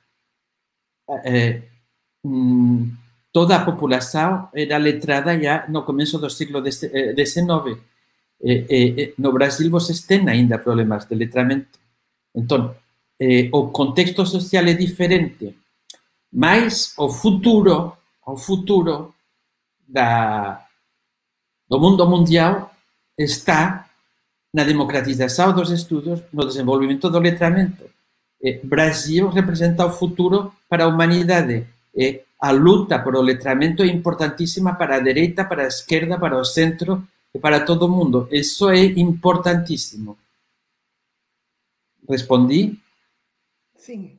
toda a população era letrada já no começo do século XIX. No Brasil, vocês têm ainda problemas de letramento. Então, o contexto social é diferente, mas o futuro do mundo mundial está na democratização dos estudos, no desenvolvimento do letramento. Brasil representa o futuro para a humanidade. A luta por o letramento é importantíssima para a direita, para a esquerda, para o centro e para todo mundo. Isso é importantíssimo. Respondi? Sim.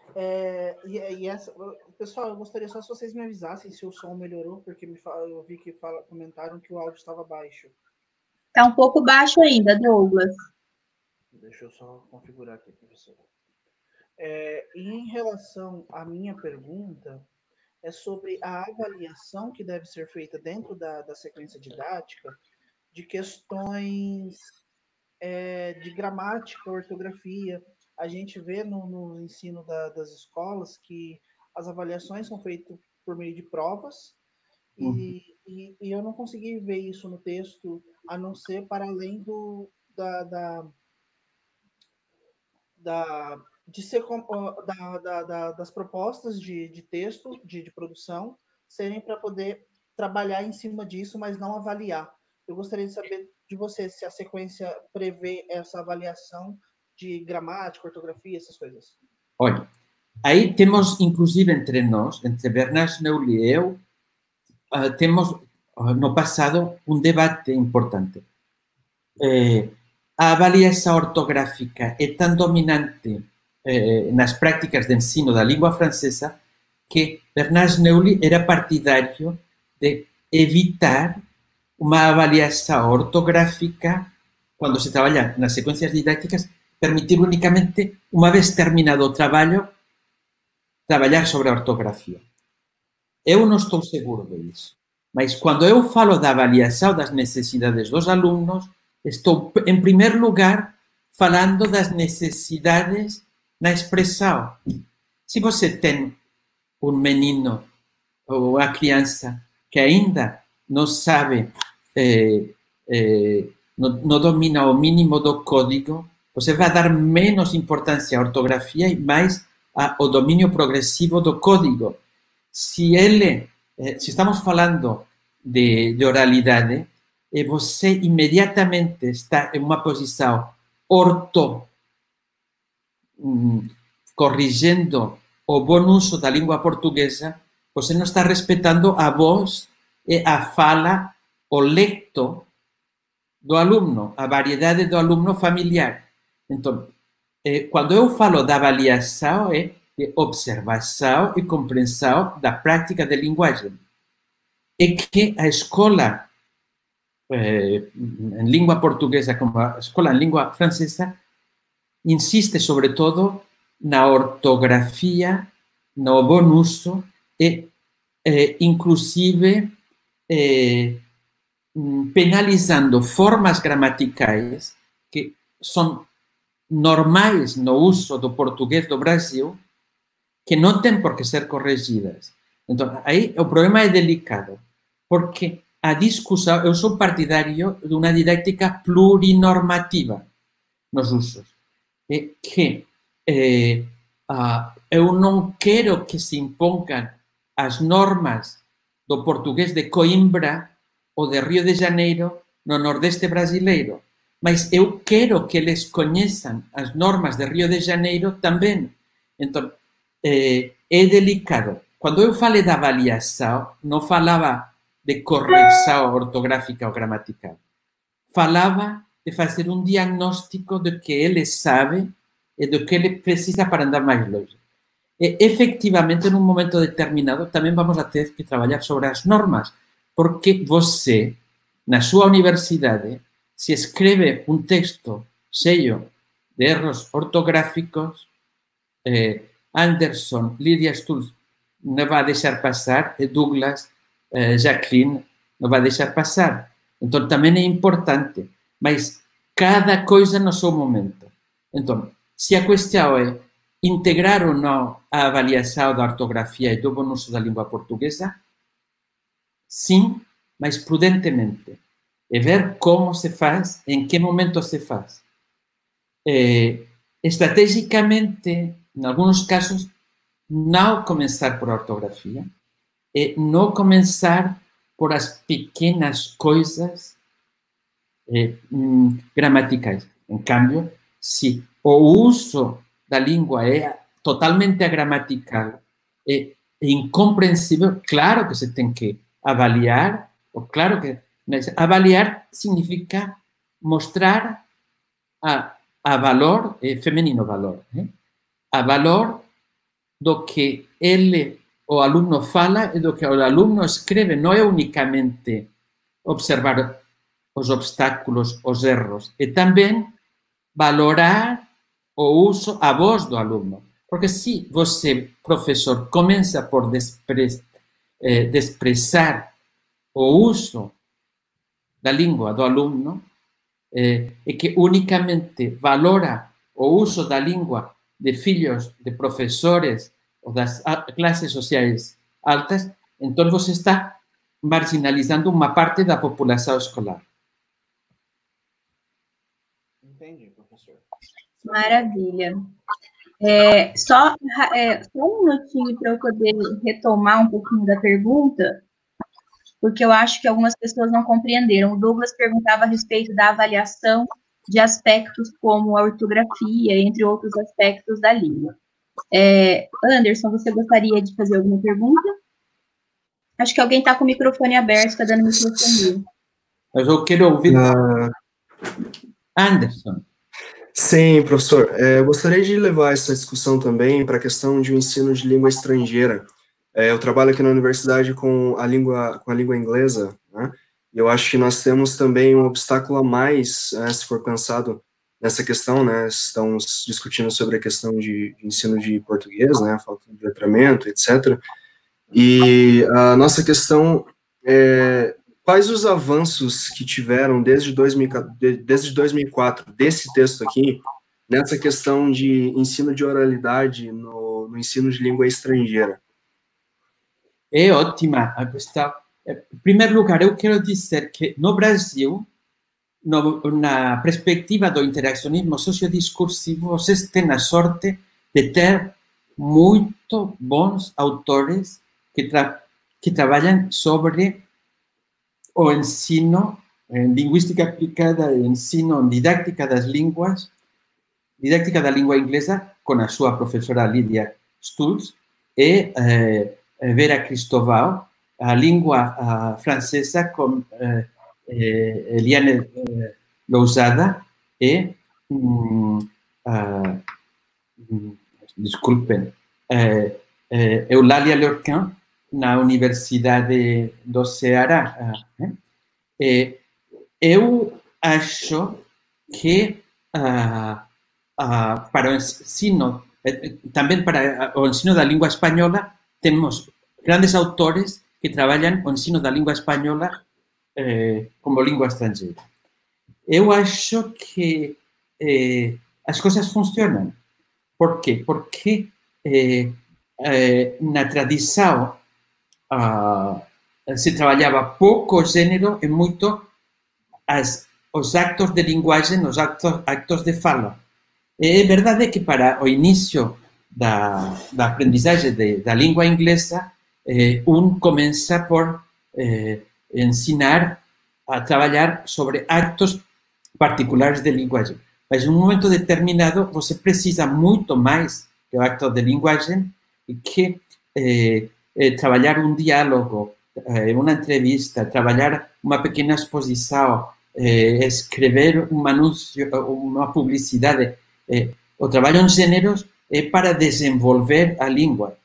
Pessoal, eu gostaria só se vocês me avisassem se o som melhorou, porque eu vi que comentaram que o áudio estava baixo. Está um pouco baixo ainda, Douglas. Deixa eu só configurar aqui, professor. Em relação à minha pergunta, é sobre a avaliação que deve ser feita dentro da sequência didática de questões de gramática, ortografia. A gente vê no ensino das escolas que as avaliações são feitas por meio de provas e eu não consegui ver isso no texto, a não ser para além das propostas de texto, de produção, serem para poder trabalhar em cima disso, mas não avaliar. Eu gostaria de saber de você se a sequência prevê essa avaliação de gramática, ortografia, essas coisas. Olha, aí temos, inclusive, entre nós, entre Bernard Neuli e eu, temos, no passado, um debate importante. A avaliação ortográfica é tão dominante nas práticas de ensino da língua francesa que Bernard Neuli era partidário de evitar uma avaliação ortográfica quando se trabalha nas sequências didáticas, permitir unicamente, uma vez terminado o trabalho, trabalhar sobre a ortografia. Eu não estou seguro disso, mas quando eu falo da avaliação das necessidades dos alunos, estou, em primeiro lugar, falando das necessidades na expressão. Se você tem um menino ou uma criança que ainda não sabe, não domina o mínimo do código, você vai dar menos importância à ortografia e mais ao domínio progressivo do código. Se estamos falando de oralidade, e você imediatamente está em uma posição corrigindo o bom uso da língua portuguesa, você não está respeitando a voz e a fala, o lecto do aluno, a variedade do aluno familiar. Então, quando eu falo da avaliação, é de observação e compreensão da prática de linguagem. É que a escola em língua portuguesa como a escola em língua francesa insiste sobretudo na ortografia, no bom uso e inclusive penalizando formas gramaticais que são normais no uso do português do Brasil, que não têm por que ser corrigidas. Então, aí o problema é delicado, porque a discussão, eu sou partidário de uma didática plurinormativa nos usos, que eu não quero que se impongam as normas do português de Coimbra ou de Rio de Janeiro no Nordeste brasileiro, mas eu quero que eles conheçam as normas de Rio de Janeiro também. Então, é delicado. Quando eu falei da avaliação, não falava de correção ortográfica ou gramatical. Falava de fazer um diagnóstico do que ele sabe e do que ele precisa para andar mais longe. E, efetivamente, num momento determinado, também vamos a ter que trabalhar sobre as normas, porque você, na sua universidade, se escreve um texto cheio de erros ortográficos, Anderson, Lydia Stultz não vai deixar passar, e Douglas, Jacqueline não vai deixar passar. Então, também é importante, mas cada coisa no seu momento. Então, se a questão é integrar ou não a avaliação da ortografia e do bom uso da língua portuguesa, sim, mas prudentemente. E ver como se faz, em que momento se faz. Estrategicamente, em alguns casos, não começar por a ortografia, e não começar por as pequenas coisas gramaticais. Em cambio, se o uso da língua é totalmente agramatical, é incompreensível, claro que se tem que avaliar, ou claro que avaliar significa mostrar a valor, feminino valor, a valor do que ele, o aluno, fala e do que o aluno escreve. Não é unicamente observar os obstáculos, os erros, é também valorar o uso, a voz do aluno. Porque se você, professor, começa por desprezar o uso da língua do aluno, e que unicamente valora o uso da língua de filhos de professores ou das classes sociais altas, então você está marginalizando uma parte da população escolar. Entendi, professor. Maravilha. Só um minutinho para eu poder retomar um pouquinho da pergunta, porque eu acho que algumas pessoas não compreenderam. O Douglas perguntava a respeito da avaliação de aspectos como a ortografia, entre outros aspectos da língua. Anderson, você gostaria de fazer alguma pergunta? Acho que alguém está com o microfone aberto, está dando microfone. Mas eu quero ouvir Anderson. Sim, professor. Eu gostaria de levar essa discussão também para a questão de um ensino de língua estrangeira. Eu trabalho aqui na universidade com a língua inglesa, né? E eu acho que nós temos também um obstáculo a mais, se for pensado nessa questão, né? Estamos discutindo sobre a questão de ensino de português, né? Falta de letramento, etc. E a nossa questão é quais os avanços que tiveram desde 2004, desse texto aqui, nessa questão de ensino de oralidade no ensino de língua estrangeira? É ótima a questão. Em primeiro lugar, eu quero dizer que no Brasil, na perspectiva do interaccionismo sociodiscursivo, vocês têm a sorte de ter muito bons autores que trabalham sobre o ensino en linguística aplicada, ensino en didáctica das línguas, didáctica da língua inglesa, con a súa profesora Lidia Stultz e Vera Cristóvão, a língua francesa con Eliane Lousada e, desculpen, Eulália Lorcan, na Universidade do Ceará. Eu acho que para o ensino, também para o ensino da língua espanhola, temos grandes autores que trabalham o ensino da língua espanhola como língua estrangeira. Eu acho que as coisas funcionam. Por quê? Porque na tradição se trabalhava pouco o gênero e muito os actos de linguagem, os actos de fala. É verdade que para o início da aprendizagem da língua inglesa, começa por ensinar a trabalhar sobre actos particulares de linguagem. Mas, em um momento determinado, você precisa muito mais que o acto de linguagem e que trabalhar um diálogo, uma entrevista, trabalhar uma pequena exposição, escrever um anúncio, uma publicidade. O trabalho em gêneros é para desenvolver a língua.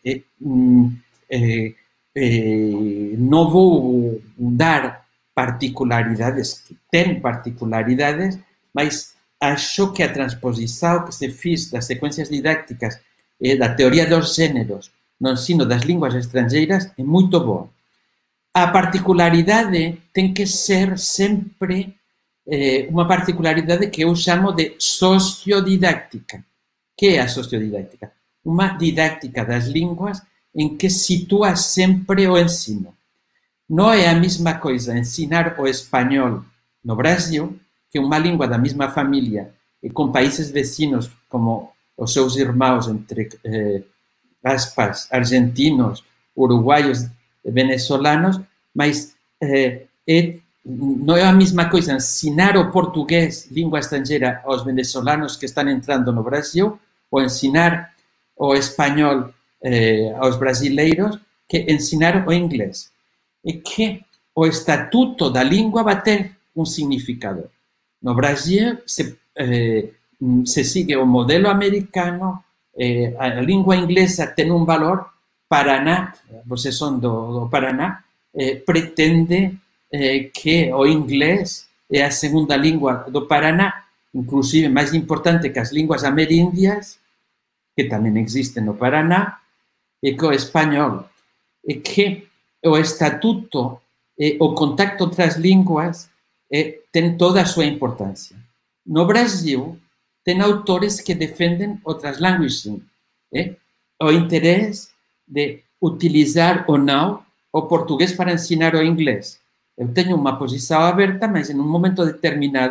Não vou dar particularidades, que tem particularidades, mas acho que a transposição que se fez das sequências didácticas e da teoria dos gêneros no ensino das línguas estrangeiras é muito boa. A particularidade tem que ser sempre uma particularidade que eu chamo de sociodidáctica. Que é a sociodidáctica? Uma didáctica das línguas em que situa sempre o ensino. Não é a mesma coisa ensinar o espanhol no Brasil, que uma língua da mesma família e com países vecinos como os seus irmãos, entre aspas, argentinos, uruguaios, venezolanos, mas não é a mesma coisa ensinar o português, língua estrangeira, aos venezolanos que estão entrando no Brasil, ou ensinar o espanhol aos brasileiros, que ensinar o inglês. E que o estatuto da língua vai ter um significado. No Brasil, se sigue o modelo americano, a língua inglesa tem um valor. Paraná, vocês são do Paraná, pretende que o inglês é a segunda língua do Paraná, inclusive mais importante que as línguas ameríndias, que também existem no Paraná, e que o espanhol. E que o estatuto, o contacto entre as línguas, tem toda a sua importância. No Brasil, tem autores que defendem o translanguaging, o interesse de utilizar ou não o português para ensinar o inglês. Eu tenho uma posição aberta, mas em um momento determinado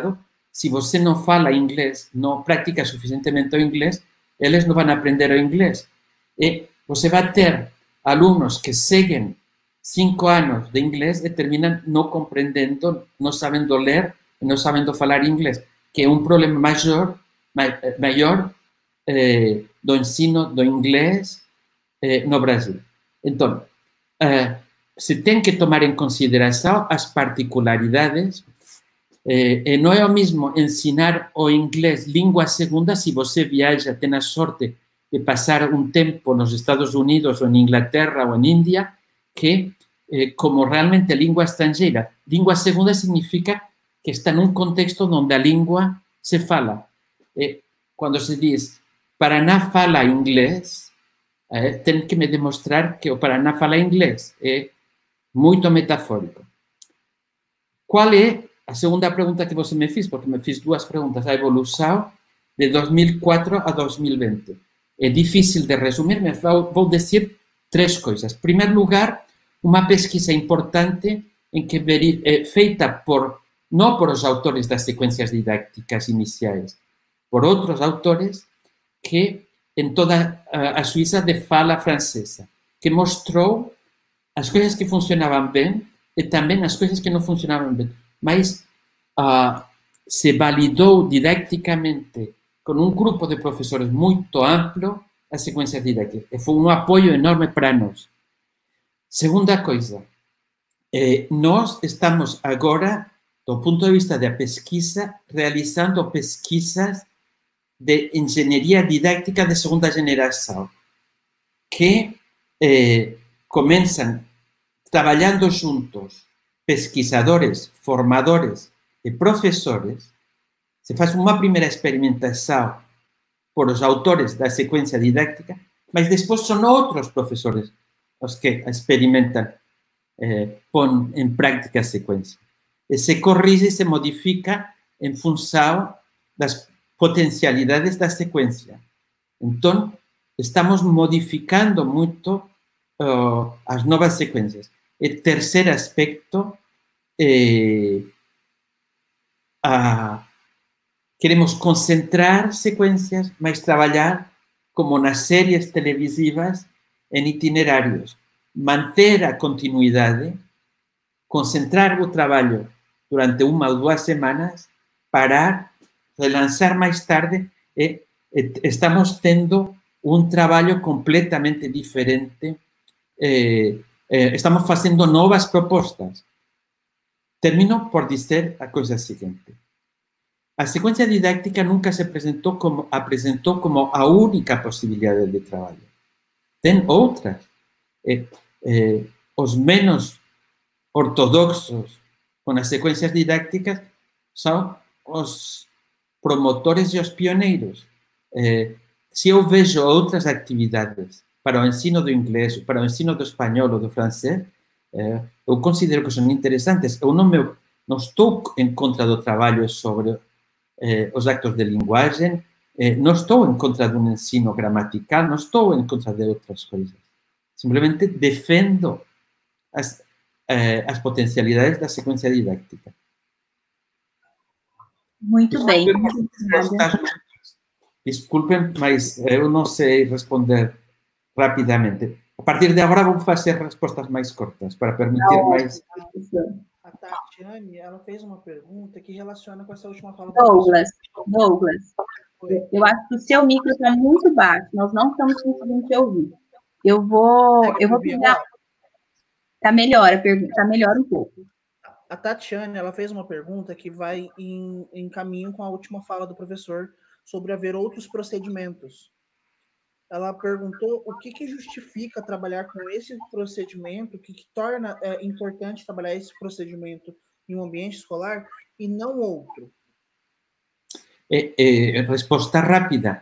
se você não fala inglês, não pratica suficientemente o inglês, eles não vão aprender o inglês. E você vai ter alunos que seguem 5 anos de inglês e terminam não compreendendo, não sabendo ler e não sabendo falar inglês, que é um problema maior do ensino do inglês no Brasil. Então, se tem que tomar em consideração as particularidades. Não é o mesmo ensinar o inglês língua segunda se você viaja, tem a sorte de passar um tempo nos Estados Unidos, ou em Inglaterra, ou em Índia, que como realmente língua estrangeira. Língua segunda significa que está num contexto onde a língua se fala. Quando se diz Paraná fala inglês, tem que me demonstrar que o Paraná fala inglês. É muito metafórico. Qual é a segunda pergunta que você me fez? Porque me fiz 2 perguntas. A evolução de 2004 a 2020. É difícil de resumir, mas vou dizer 3 coisas. Em primeiro lugar, uma pesquisa importante feita não por os autores das sequências didáticas iniciais, por outros autores que em toda a Suíça de fala francesa, que mostrou as coisas que funcionavam bem e também as coisas que não funcionavam bem. Mas se validou didaticamente com um grupo de professores muito amplo as sequências didáticas. E foi um apoio enorme para nós. Segunda coisa, nós estamos agora, do ponto de vista da pesquisa, realizando pesquisas de engenharia didática de segunda geração, que começam trabalhando juntos pesquisadores, formadores e professores. Se faz uma primeira experimentação por os autores da sequência didática, mas depois são outros professores os que experimentam, põem em prática a sequência. E se corrige e se modifica em função das potencialidades da sequência. Então, estamos modificando muito as novas sequências. E terceiro aspecto, queremos concentrar sequências, mas trabalhar como nas séries televisivas em itinerários. Manter a continuidade, concentrar o trabalho durante 1 ou 2 semanas, parar, relançar mais tarde e estamos tendo um trabalho completamente diferente. Estamos fazendo novas propostas. Termino por dizer a coisa seguinte. A sequência didática nunca se apresentou como a única possibilidade de trabalho. Tem outras. Os menos ortodoxos com as sequências didáticas são os promotores e os pioneiros. Se eu vejo outras atividades para o ensino do inglês, para o ensino do espanhol ou do francês, eu considero que são interessantes. Eu não estou em contra do trabalho sobre os actos de linguagem, não estou em contra de um ensino gramatical, não estou em contra de outras coisas. Simplesmente defendo as potencialidades da sequência didática. Muito bem. Desculpem, mas eu não sei responder rapidamente. A partir de agora, vou fazer respostas mais curtas, para permitir mais... A Tatiane, ela fez uma pergunta que relaciona com essa última fala. Douglas, eu acho que o seu micro está muito baixo, nós não estamos conseguindo te ouvir. Eu vou pegar... Está melhor a pergunta, está melhor um pouco. A Tatiane, ela fez uma pergunta que vai em caminho com a última fala do professor sobre haver outros procedimentos. Ela perguntou o que justifica trabalhar com esse procedimento, o que torna importante trabalhar esse procedimento em um ambiente escolar e não outro. Resposta rápida.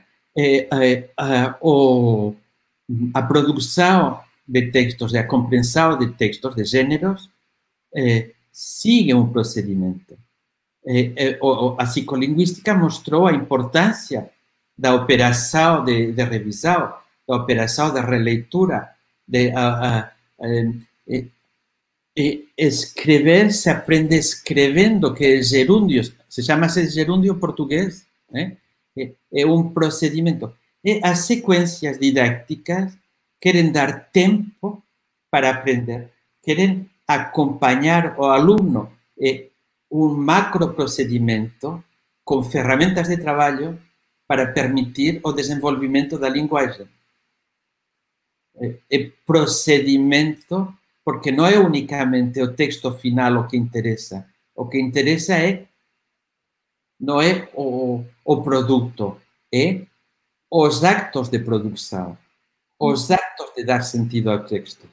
A produção de textos, a compreensão de textos de gêneros, sigue um procedimento. A psicolinguística mostrou a importância da operação de revisão, da operação de releitura, escrever se aprende escrevendo, que é gerúndio, se chama-se gerúndio português, é um procedimento. E as sequências didáticas querem dar tempo para aprender, querem acompanhar o aluno. É um macroprocedimento com ferramentas de trabalho para permitir o desenvolvimento da linguagem. É procedimento porque não é unicamente o texto final o que interessa. O que interessa não é o produto, é os actos de produção, os actos de dar sentido ao texto.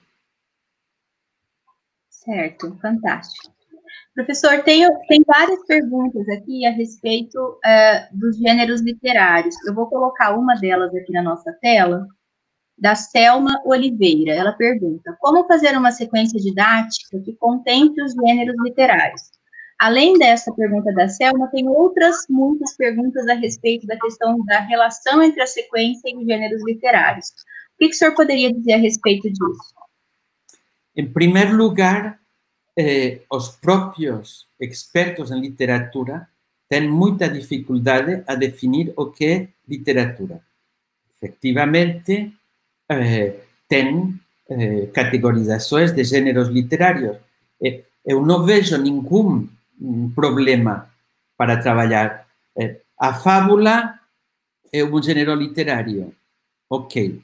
Certo, fantástico. Professor, tem várias perguntas aqui a respeito dos gêneros literários. Eu vou colocar uma delas aqui na nossa tela, da Selma Oliveira. Ela pergunta: como fazer uma sequência didática que contemple os gêneros literários? Além dessa pergunta da Selma, tem muitas perguntas a respeito da questão da relação entre a sequência e os gêneros literários. O que o senhor poderia dizer a respeito disso? Em primeiro lugar, os próprios expertos em literatura têm muita dificuldade a definir o que é literatura. Efectivamente, tem categorizações de gêneros literários. Eu não vejo nenhum problema para trabalhar. A fábula é um gênero literário. Ok.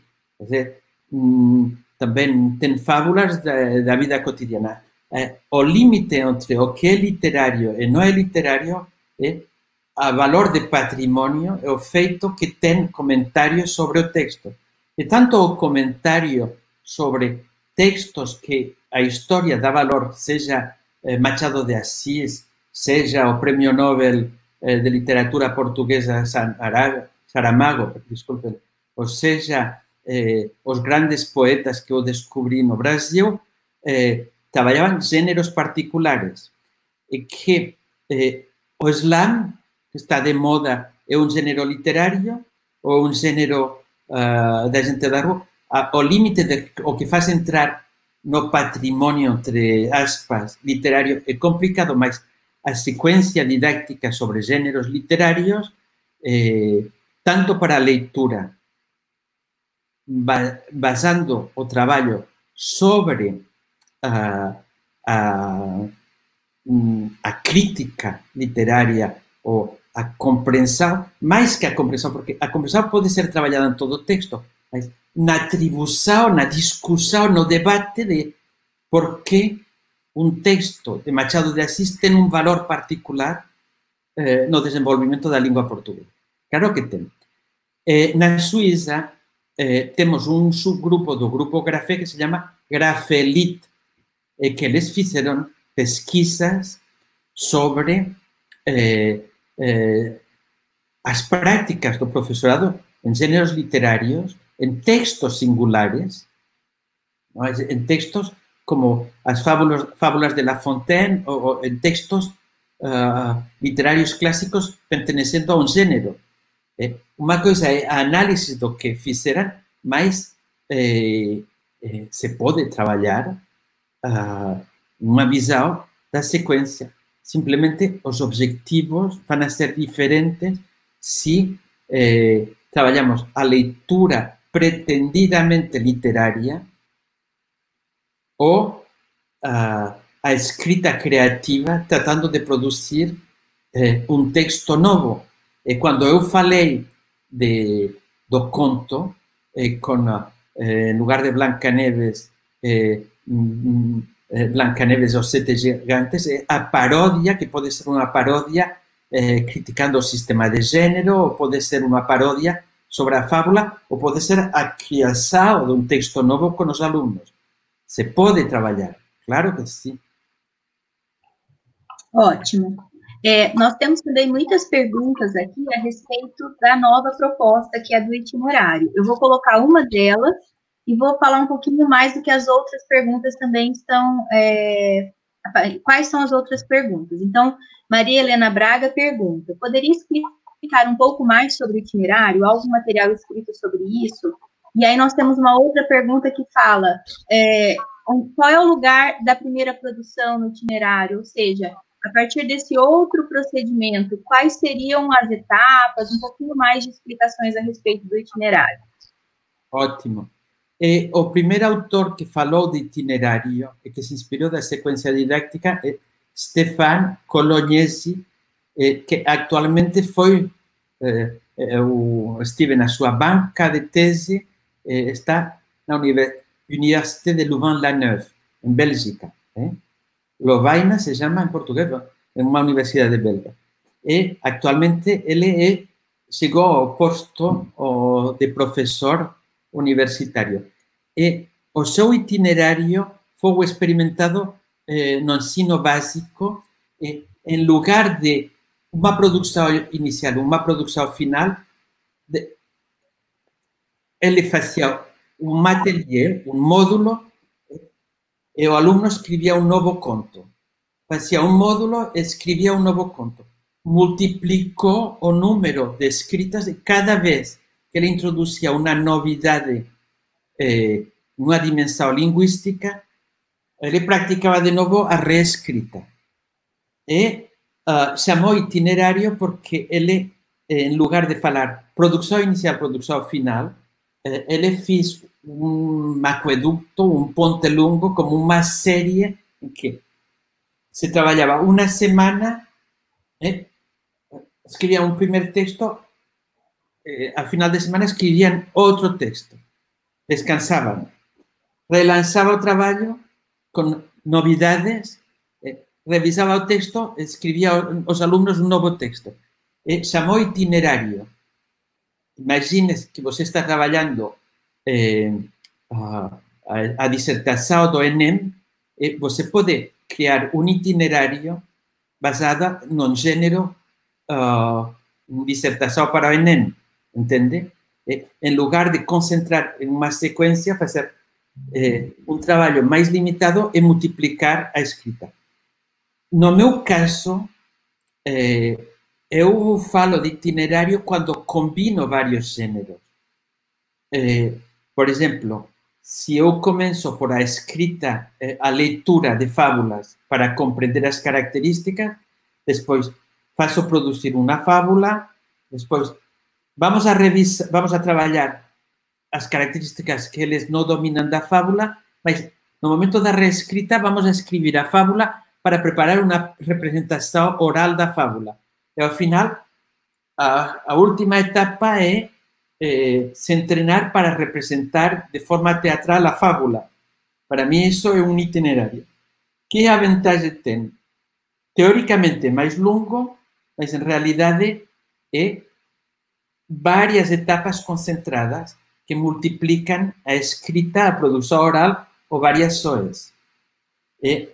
Também tem fábulas da vida cotidiana. O limite entre o que é literário e não é literário é o valor de patrimônio, é o feito que tem comentários sobre o texto. E tanto o comentário sobre textos que a história dá valor, seja Machado de Assis, seja o Prêmio Nobel de Literatura Portuguesa Saramago, desculpen, ou seja, os grandes poetas que eu descobri no Brasil, trabalhavam gêneros particulares. E que o slam, que está de moda, é um gênero literário ou um gênero da gente da rua? O limite o que faz entrar no patrimônio, entre aspas, literário é complicado, mas a sequência didática sobre gêneros literários, tanto para a leitura, basando o trabalho sobre a crítica literária ou a compreensão, mais que a compreensão, porque a compreensão pode ser trabalhada em todo o texto, mas na atribuição, na discussão, no debate de por que um texto de Machado de Assis tem um valor particular no desenvolvimento da língua portuguesa. Claro que tem. Na Suíça, temos um subgrupo do grupo Grafé que se chama Grafelite, que eles fizeram pesquisas sobre as práticas do professorado em gêneros literários, em textos singulares, não? Em textos como as fábulas de La Fontaine ou em textos literários clássicos pertencendo a um gênero. Uma coisa é a análise do que fizeram, mas se pode trabalhar uma visão da sequência. Simplesmente os objetivos vão ser diferentes se trabalhamos a leitura pretendidamente literária ou a escrita criativa tratando de produzir um texto novo. E quando eu falei do conto, em lugar de Blancanieves, Blancanieves e os Sete Gigantes, a paródia, que pode ser uma paródia criticando o sistema de gênero, ou pode ser uma paródia sobre a fábula, ou pode ser a criação de um texto novo com os alunos. Se pode trabalhar, claro que sim. Ótimo. Nós temos também muitas perguntas aqui a respeito da nova proposta, que é do itinerário. Eu vou colocar uma delas e vou falar um pouquinho mais do que as outras perguntas também estão... quais são as outras perguntas? Então, Maria Helena Braga pergunta: poderia explicar um pouco mais sobre o itinerário? Algum material escrito sobre isso? E aí nós temos uma outra pergunta que fala qual é o lugar da primeira produção no itinerário? Ou seja, a partir desse outro procedimento, quais seriam as etapas, um pouquinho mais de explicações a respeito do itinerário. Ótimo. O primeiro autor que falou de itinerário e que se inspirou da sequência didática é Stefan Colognesi, que atualmente estive na sua banca de tese, está na Université de Louvain-la-Neuve, em Bélgica. Lovaina se chama em português, é uma universidade belga. E atualmente ele chegou ao posto de professor universitário. E o seu itinerário foi experimentado no ensino básico, em lugar de uma produção inicial, uma produção final, ele fazia um ateliê, um módulo, e o aluno escrevia um novo conto. Fazia um módulo e escrevia um novo conto. Multiplicou o número de escritas e cada vez que ele introduzia uma novidade numa dimensão linguística, ele praticava de novo a reescrita. E chamou itinerário porque ele, em lugar de falar produção inicial, produção final, ele fez um aqueduto, um ponte longo, como uma série em que se trabalhava uma semana, escrevia um primeiro texto, ao final de semana escreviam outro texto, descansavam, relançava o trabalho com novidades, revisava o texto, escrevia aos alunos um novo texto. Chamou itinerário. Imagine que você está trabalhando a dissertação do Enem, você pode criar um itinerário baseado num gênero dissertação para o Enem, entende? Em lugar de concentrar em uma sequência, fazer um trabalho mais limitado e multiplicar a escrita. No meu caso, eu falo de itinerário quando combino vários gêneros. Por exemplo, se eu começo por a escrita, a leitura de fábulas para compreender as características, depois faço produzir uma fábula, depois vamos a revisar, vamos a trabalhar as características que eles não dominam da fábula, mas no momento da reescrita vamos a escrever a fábula para preparar uma representação oral da fábula. E ao final, a última etapa é se treinar para representar de forma teatral a fábula. Para mim, isso é um itinerário. Que a vantagem tem? Teoricamente é mais longo, mas em realidade é várias etapas concentradas que multiplicam a escrita, a produção oral ou variações. É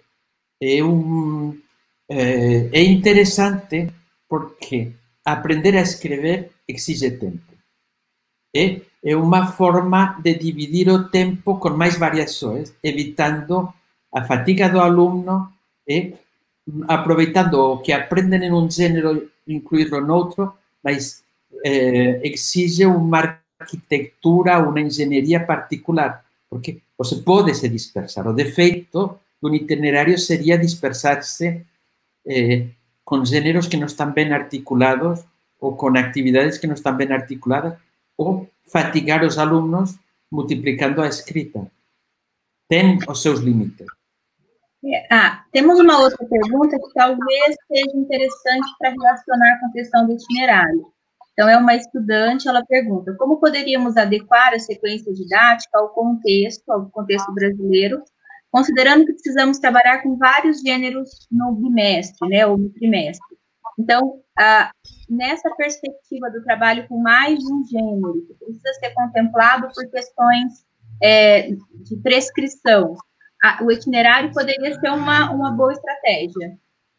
interessante porque aprender a escrever exige tempo. É uma forma de dividir o tempo com mais variações, evitando a fatiga do aluno e aproveitando o que aprendem em um gênero, incluí-lo no outro, mas exige uma arquitetura, uma engenharia particular, porque você pode se dispersar. O defeito de um itinerário seria dispersar-se com gêneros que não estão bem articulados ou com atividades que não estão bem articuladas ou fatigar os alunos multiplicando a escrita. Tem os seus limites. Temos uma outra pergunta que talvez seja interessante para relacionar com a questão do itinerário. Então, é uma estudante, ela pergunta, como poderíamos adequar a sequência didática ao contexto brasileiro, considerando que precisamos trabalhar com vários gêneros no bimestre, né, ou no trimestre. Então, nessa perspectiva do trabalho com mais de um gênero, que precisa ser contemplado por questões de prescrição, o itinerário poderia ser uma boa estratégia.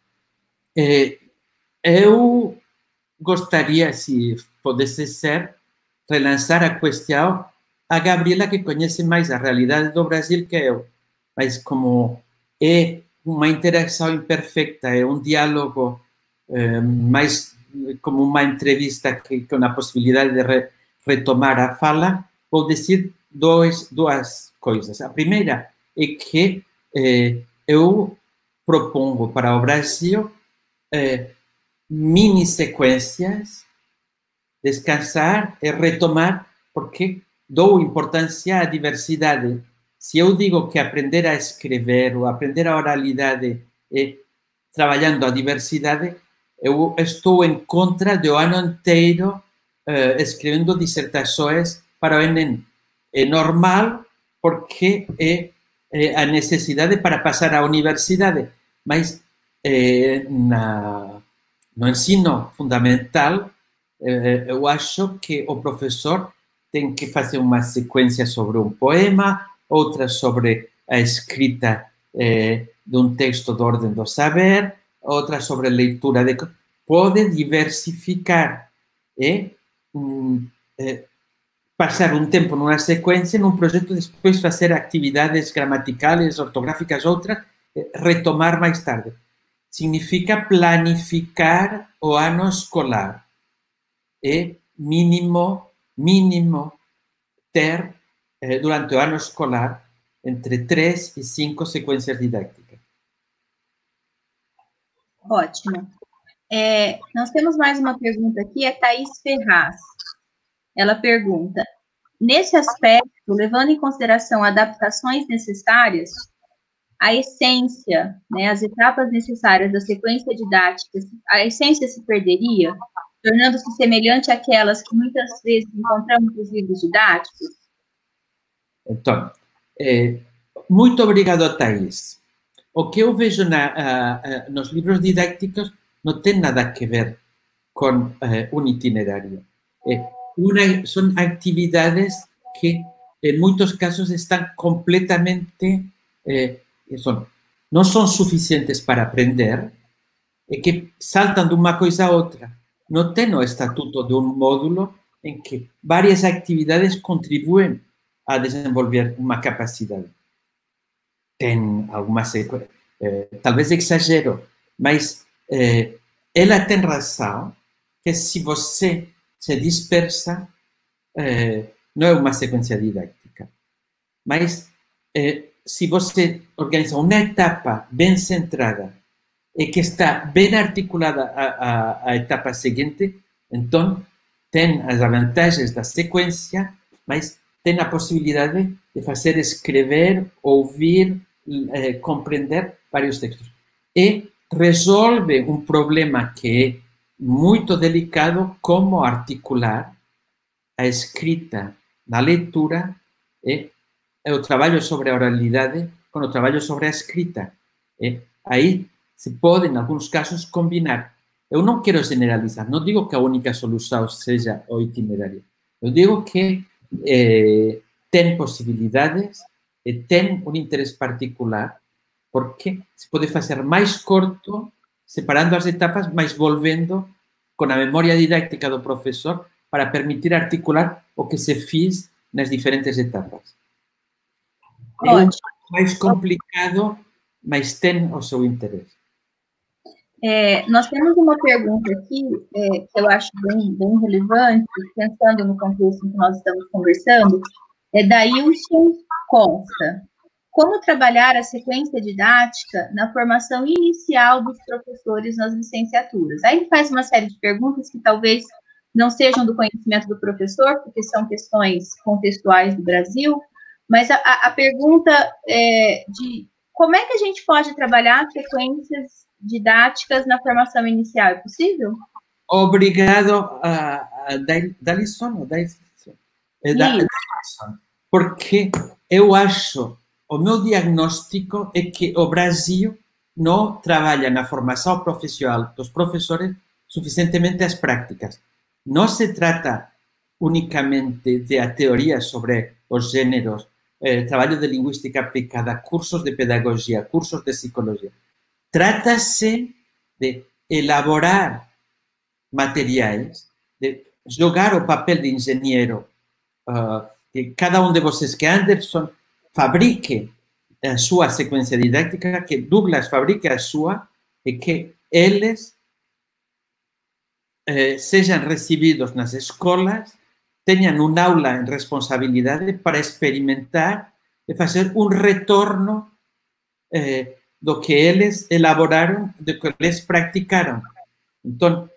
Eu gostaria, se pudesse ser, relançar a questão a Gabriela, que conhece mais a realidade do Brasil que eu. Mas como é uma interação imperfeita, é um diálogo mais como uma entrevista com a possibilidade de retomar a fala, vou dizer duas coisas. A primeira é que eu propongo para o Brasil mini sequências, descansar e retomar, porque dou importância à diversidade. Se eu digo que aprender a escrever ou aprender a oralidade é trabalhando a diversidade, eu estou em contra do ano inteiro escrevendo dissertações para o Enem. É normal porque é a necessidade para passar à universidade, mas no ensino fundamental eu acho que o professor tem que fazer uma sequência sobre um poema, outra sobre a escrita de um texto de ordem do saber, outra sobre a leitura de... Pode diversificar e passar um tempo numa sequência, num projeto, depois fazer atividades gramaticais, ortográficas, outras, retomar mais tarde. Significa planificar o ano escolar e mínimo ter, durante o ano escolar, entre 3 e 5 sequências didáticas. Ótimo. Nós temos mais uma pergunta aqui, é Thaís Ferraz. Ela pergunta, nesse aspecto, levando em consideração adaptações necessárias, a essência, né, as etapas necessárias da sequência didática, a essência se perderia, tornando-se semelhante àquelas que muitas vezes encontramos nos livros didáticos? Então, muito obrigado, Thaís. O que eu vejo nos livros didáticos não tem nada a ver com um itinerário. São atividades que, em muitos casos, estão completamente... não são suficientes para aprender e que saltam de uma coisa a outra. Não tem o estatuto de um módulo em que várias atividades contribuem a desenvolver uma capacidade. Tem algumas... talvez exagero, mas ela tem razão que se você se dispersa, não é uma sequência didática. Mas se você organiza uma etapa bem centrada e que está bem articulada à etapa seguinte, então tem as vantagens da sequência, mas tem a possibilidade de fazer escrever, ouvir, compreender vários textos. E resolve um problema que é muito delicado, como articular a escrita na leitura e o trabalho sobre a oralidade com o trabalho sobre a escrita. E aí se pode, em alguns casos, combinar. Eu não quero generalizar, não digo que a única solução seja o itinerário. Eu digo que tem possibilidades e tem um interesse particular, porque se pode fazer mais curto, separando as etapas, mas volvendo com a memória didáctica do professor para permitir articular o que se fez nas diferentes etapas. É um mais complicado, mas tem o seu interesse. Nós temos uma pergunta aqui que eu acho bem relevante, pensando no contexto em que nós estamos conversando, é da Ilson Costa. Como trabalhar a sequência didática na formação inicial dos professores nas licenciaturas? Aí ele faz uma série de perguntas que talvez não sejam do conhecimento do professor, porque são questões contextuais do Brasil, mas a pergunta é de como é que a gente pode trabalhar sequências didáticas na formação inicial? É possível? Obrigado, Dalison. Porque eu acho, o meu diagnóstico é que o Brasil não trabalha na formação profissional dos professores suficientemente as práticas. Não se trata unicamente de a teoria sobre os gêneros, trabalho de linguística aplicada, cursos de pedagogia, cursos de psicologia. Trata-se de elaborar materiais, de jogar o papel de engenheiro, que cada um de vocês, que Anderson fabrique a sua sequência didática, que Douglas fabrique a sua, e que eles sejam recebidos nas escolas, tenham uma aula em responsabilidade para experimentar e fazer um retorno do que eles elaboraram, do que eles praticaram. Então,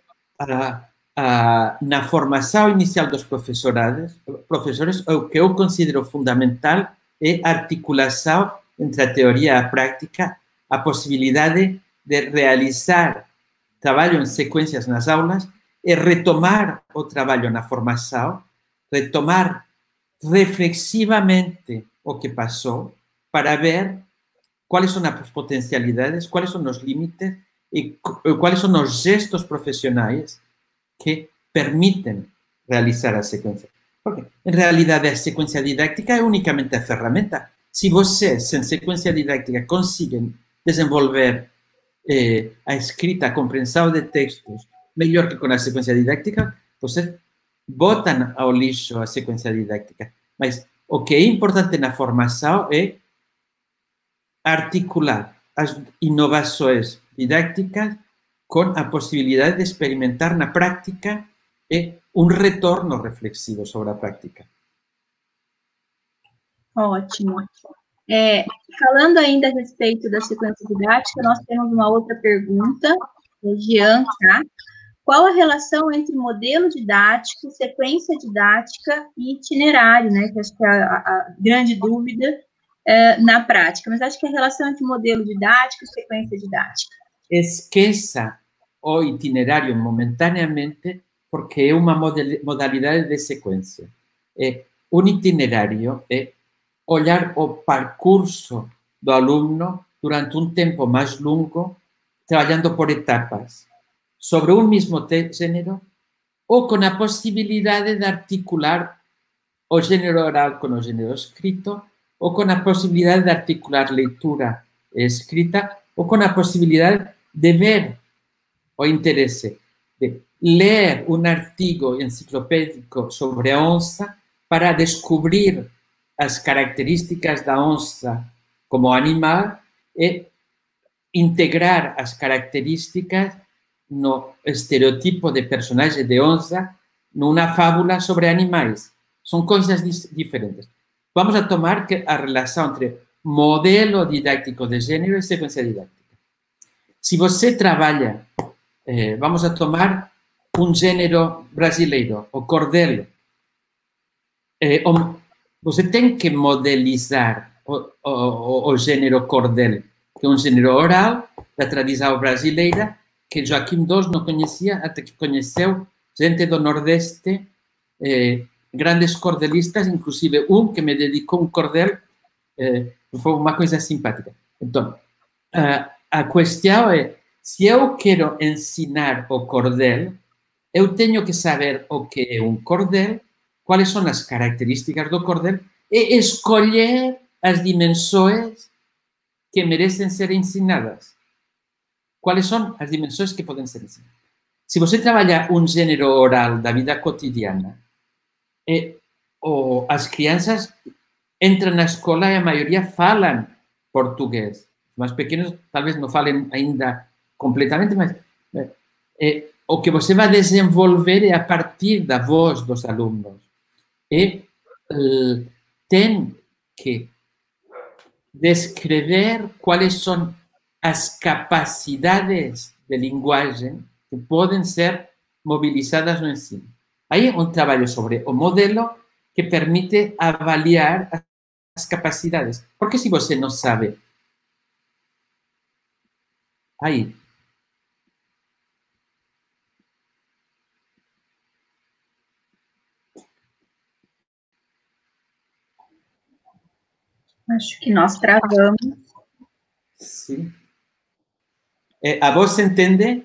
na formação inicial dos professores, o que eu considero fundamental é a articulação entre a teoria e a prática, a possibilidade de realizar trabalho em sequências nas aulas e retomar o trabalho na formação, retomar reflexivamente o que passou para ver quais são as potencialidades, quais são os limites e quais são os gestos profissionais que permitem realizar a sequência. Porque, em realidade, a sequência didática é unicamente a ferramenta. Se você, sem sequência didática, conseguem desenvolver a escrita, a compreensão de textos melhor que com a sequência didática, vocês botam ao lixo a sequência didática. Mas o que é importante na formação é articular as inovações didácticas com a possibilidade de experimentar na prática e um retorno reflexivo sobre a prática. Ótimo. Falando ainda a respeito da sequência didática, nós temos uma outra pergunta, do Jean, tá? Qual a relação entre modelo didático, sequência didática e itinerário, né? Que acho que é a grande dúvida na prática. Mas acho que a relação entre modelo didático e sequência didática. Esqueça o itinerário momentaneamente, porque é uma modalidade de sequência. Um itinerário é olhar o percurso do aluno durante um tempo mais longo, trabalhando por etapas, sobre um mesmo gênero, ou com a possibilidade de articular o gênero oral com o gênero escrito, ou com a possibilidade de articular leitura e escrita, ou com a possibilidade de ver o interesse de ler um artigo enciclopédico sobre a onça para descobrir as características da onça como animal e integrar as características no estereotipo de personagem de onça numa fábula sobre animais. São coisas diferentes. Vamos a tomar a relação entre modelo didático de gênero e sequência didática. Se você trabalha, vamos a tomar um gênero brasileiro, o cordel. Você tem que modelizar o gênero cordel, que é um gênero oral da tradição brasileira, que Joaquim II não conhecia até que conheceu gente do Nordeste, grandes cordelistas, inclusive um que me dedicou um cordel, foi uma coisa simpática. Então, a questão é, se eu quero ensinar o cordel, eu tenho que saber o que é um cordel, quais são as características do cordel e escolher as dimensões que merecem ser ensinadas. Quais são as dimensões que podem ser ensinadas? Se você trabalha um gênero oral da vida cotidiana, as crianças entram na escola e a maioria falam português. Os mais pequenos talvez não falem ainda completamente, mas o que você vai desenvolver é a partir da voz dos alunos. E tem que descrever quais são as capacidades de linguagem que podem ser mobilizadas no ensino. Aí é um trabalho sobre o modelo que permite avaliar as capacidades. Porque se você não sabe... Aí. Acho que nós travamos. Sim. A voz se entende?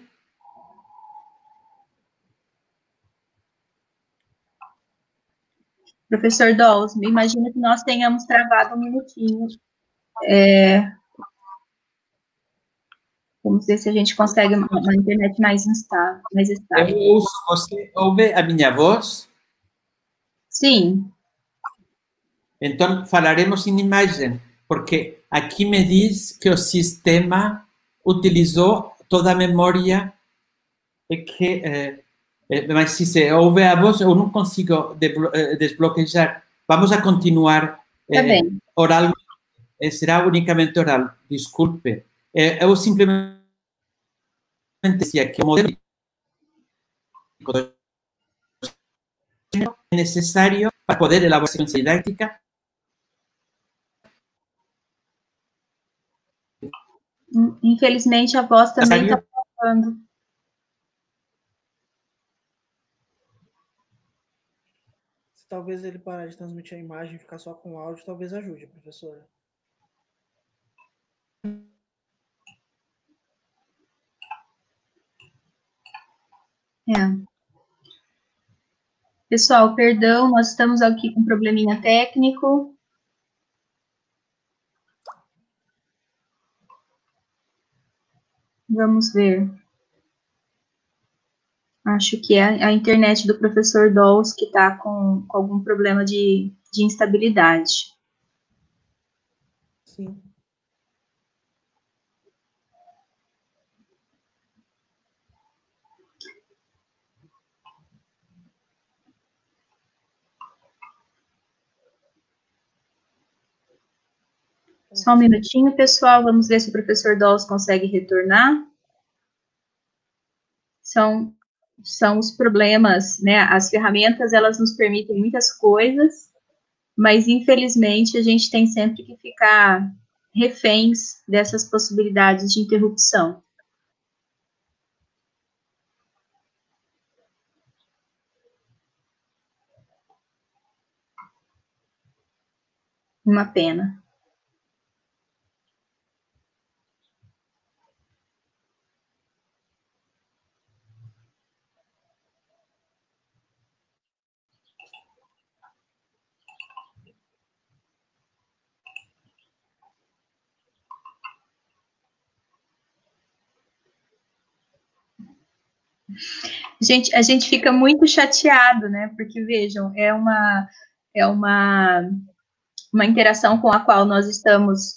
Professor Dolls, me imagino que nós tenhamos travado um minutinho. Vamos ver se a gente consegue uma internet mais estável. Eu ouço, você ouve a minha voz? Sim. Então, falaremos em imagem, porque aqui me diz que o sistema utilizou toda a memória e que... mas se ouve a voz, eu não consigo desbloquear. Vamos a continuar oral. Será unicamente oral. Desculpe. Eu simplesmente dizia que o modelo é necessário para poder elaborar a sequência didática. Infelizmente, a voz também está falando. Se talvez ele parar de transmitir a imagem e ficar só com o áudio, talvez ajude, professora. Pessoal, perdão, nós estamos aqui com um probleminha técnico. Vamos ver. Acho que é a internet do professor Dolls que está com algum problema de instabilidade. Sim. Só um minutinho, pessoal. Vamos ver se o professor Dolls consegue retornar. São os problemas, né? As ferramentas, elas nos permitem muitas coisas, mas, infelizmente, a gente tem sempre que ficar reféns dessas possibilidades de interrupção. Uma pena. A gente fica muito chateado, né? Porque, vejam, é uma interação com a qual nós estamos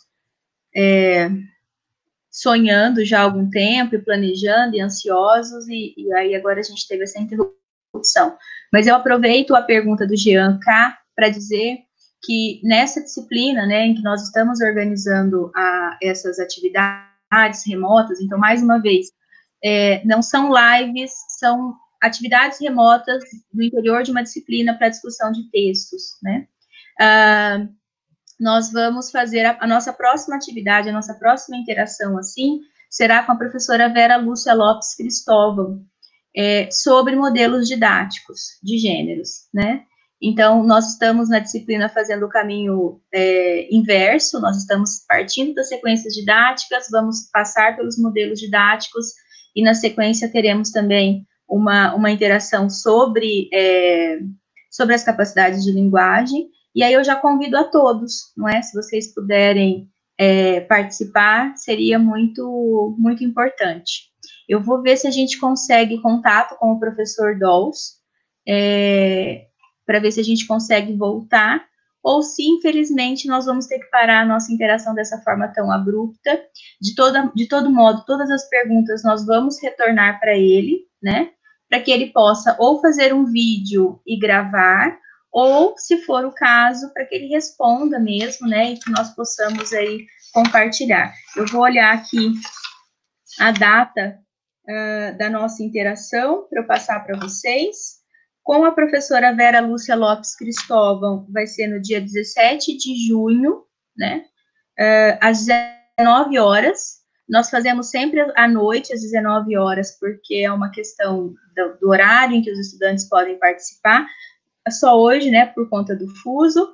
sonhando já há algum tempo, e planejando, e ansiosos, e aí agora a gente teve essa interrupção. Mas eu aproveito a pergunta do Jean K para dizer que nessa disciplina, né, em que nós estamos organizando essas atividades remotas, então, mais uma vez, não são lives, são atividades remotas no interior de uma disciplina para discussão de textos, né? Nós vamos fazer a nossa próxima atividade, a nossa próxima interação, assim, será com a professora Vera Lúcia Lopes Cristóvão, sobre modelos didáticos de gêneros, né? Então, nós estamos na disciplina fazendo o caminho inverso, nós estamos partindo das sequências didáticas, vamos passar pelos modelos didáticos, e na sequência teremos também uma interação sobre as capacidades de linguagem. E aí eu já convido a todos, não é? Se vocês puderem participar, seria muito, muito importante. Eu vou ver se a gente consegue contato com o professor Dolls, para ver se a gente consegue voltar, ou se, infelizmente, nós vamos ter que parar a nossa interação dessa forma tão abrupta. De todo modo, todas as perguntas nós vamos retornar para ele, né? Para que ele possa ou fazer um vídeo e gravar, ou, se for o caso, para que ele responda mesmo, né, e que nós possamos aí compartilhar. Eu vou olhar aqui a data da nossa interação, para eu passar para vocês. Com a professora Vera Lúcia Lopes Cristóvão, vai ser no dia 17 de junho, né, às 19 horas. Nós fazemos sempre à noite, às 19 horas, porque é uma questão do horário em que os estudantes podem participar, só hoje, né, por conta do fuso.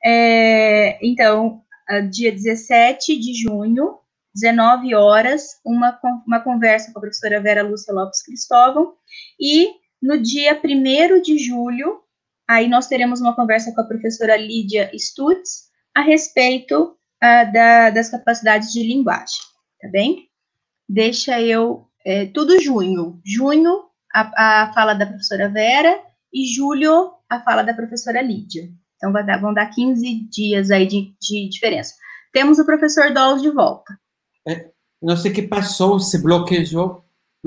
Então, dia 17 de junho, 19 horas, uma conversa com a professora Vera Lúcia Lopes Cristóvão, e no dia 1º de julho, aí nós teremos uma conversa com a professora Lídia Stutz a respeito das capacidades de linguagem, tá bem? Deixa eu... tudo junho. Junho, a fala da professora Vera, e julho, a fala da professora Lídia. Então, vão dar 15 dias aí de diferença. Temos o professor Dolls de volta. Não sei o que passou, se bloqueou,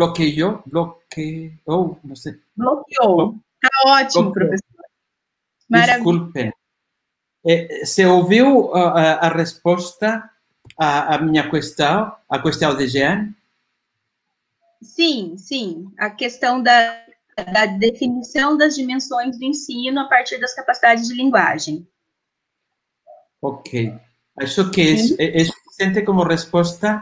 não sei. Bloqueou. Tá ótimo, professor. Maravilha. Desculpe. Se ouviu a resposta a minha questão, a questão de Jean? Sim, sim. A questão da definição das dimensões do ensino a partir das capacidades de linguagem. Ok. Acho que é suficiente como resposta?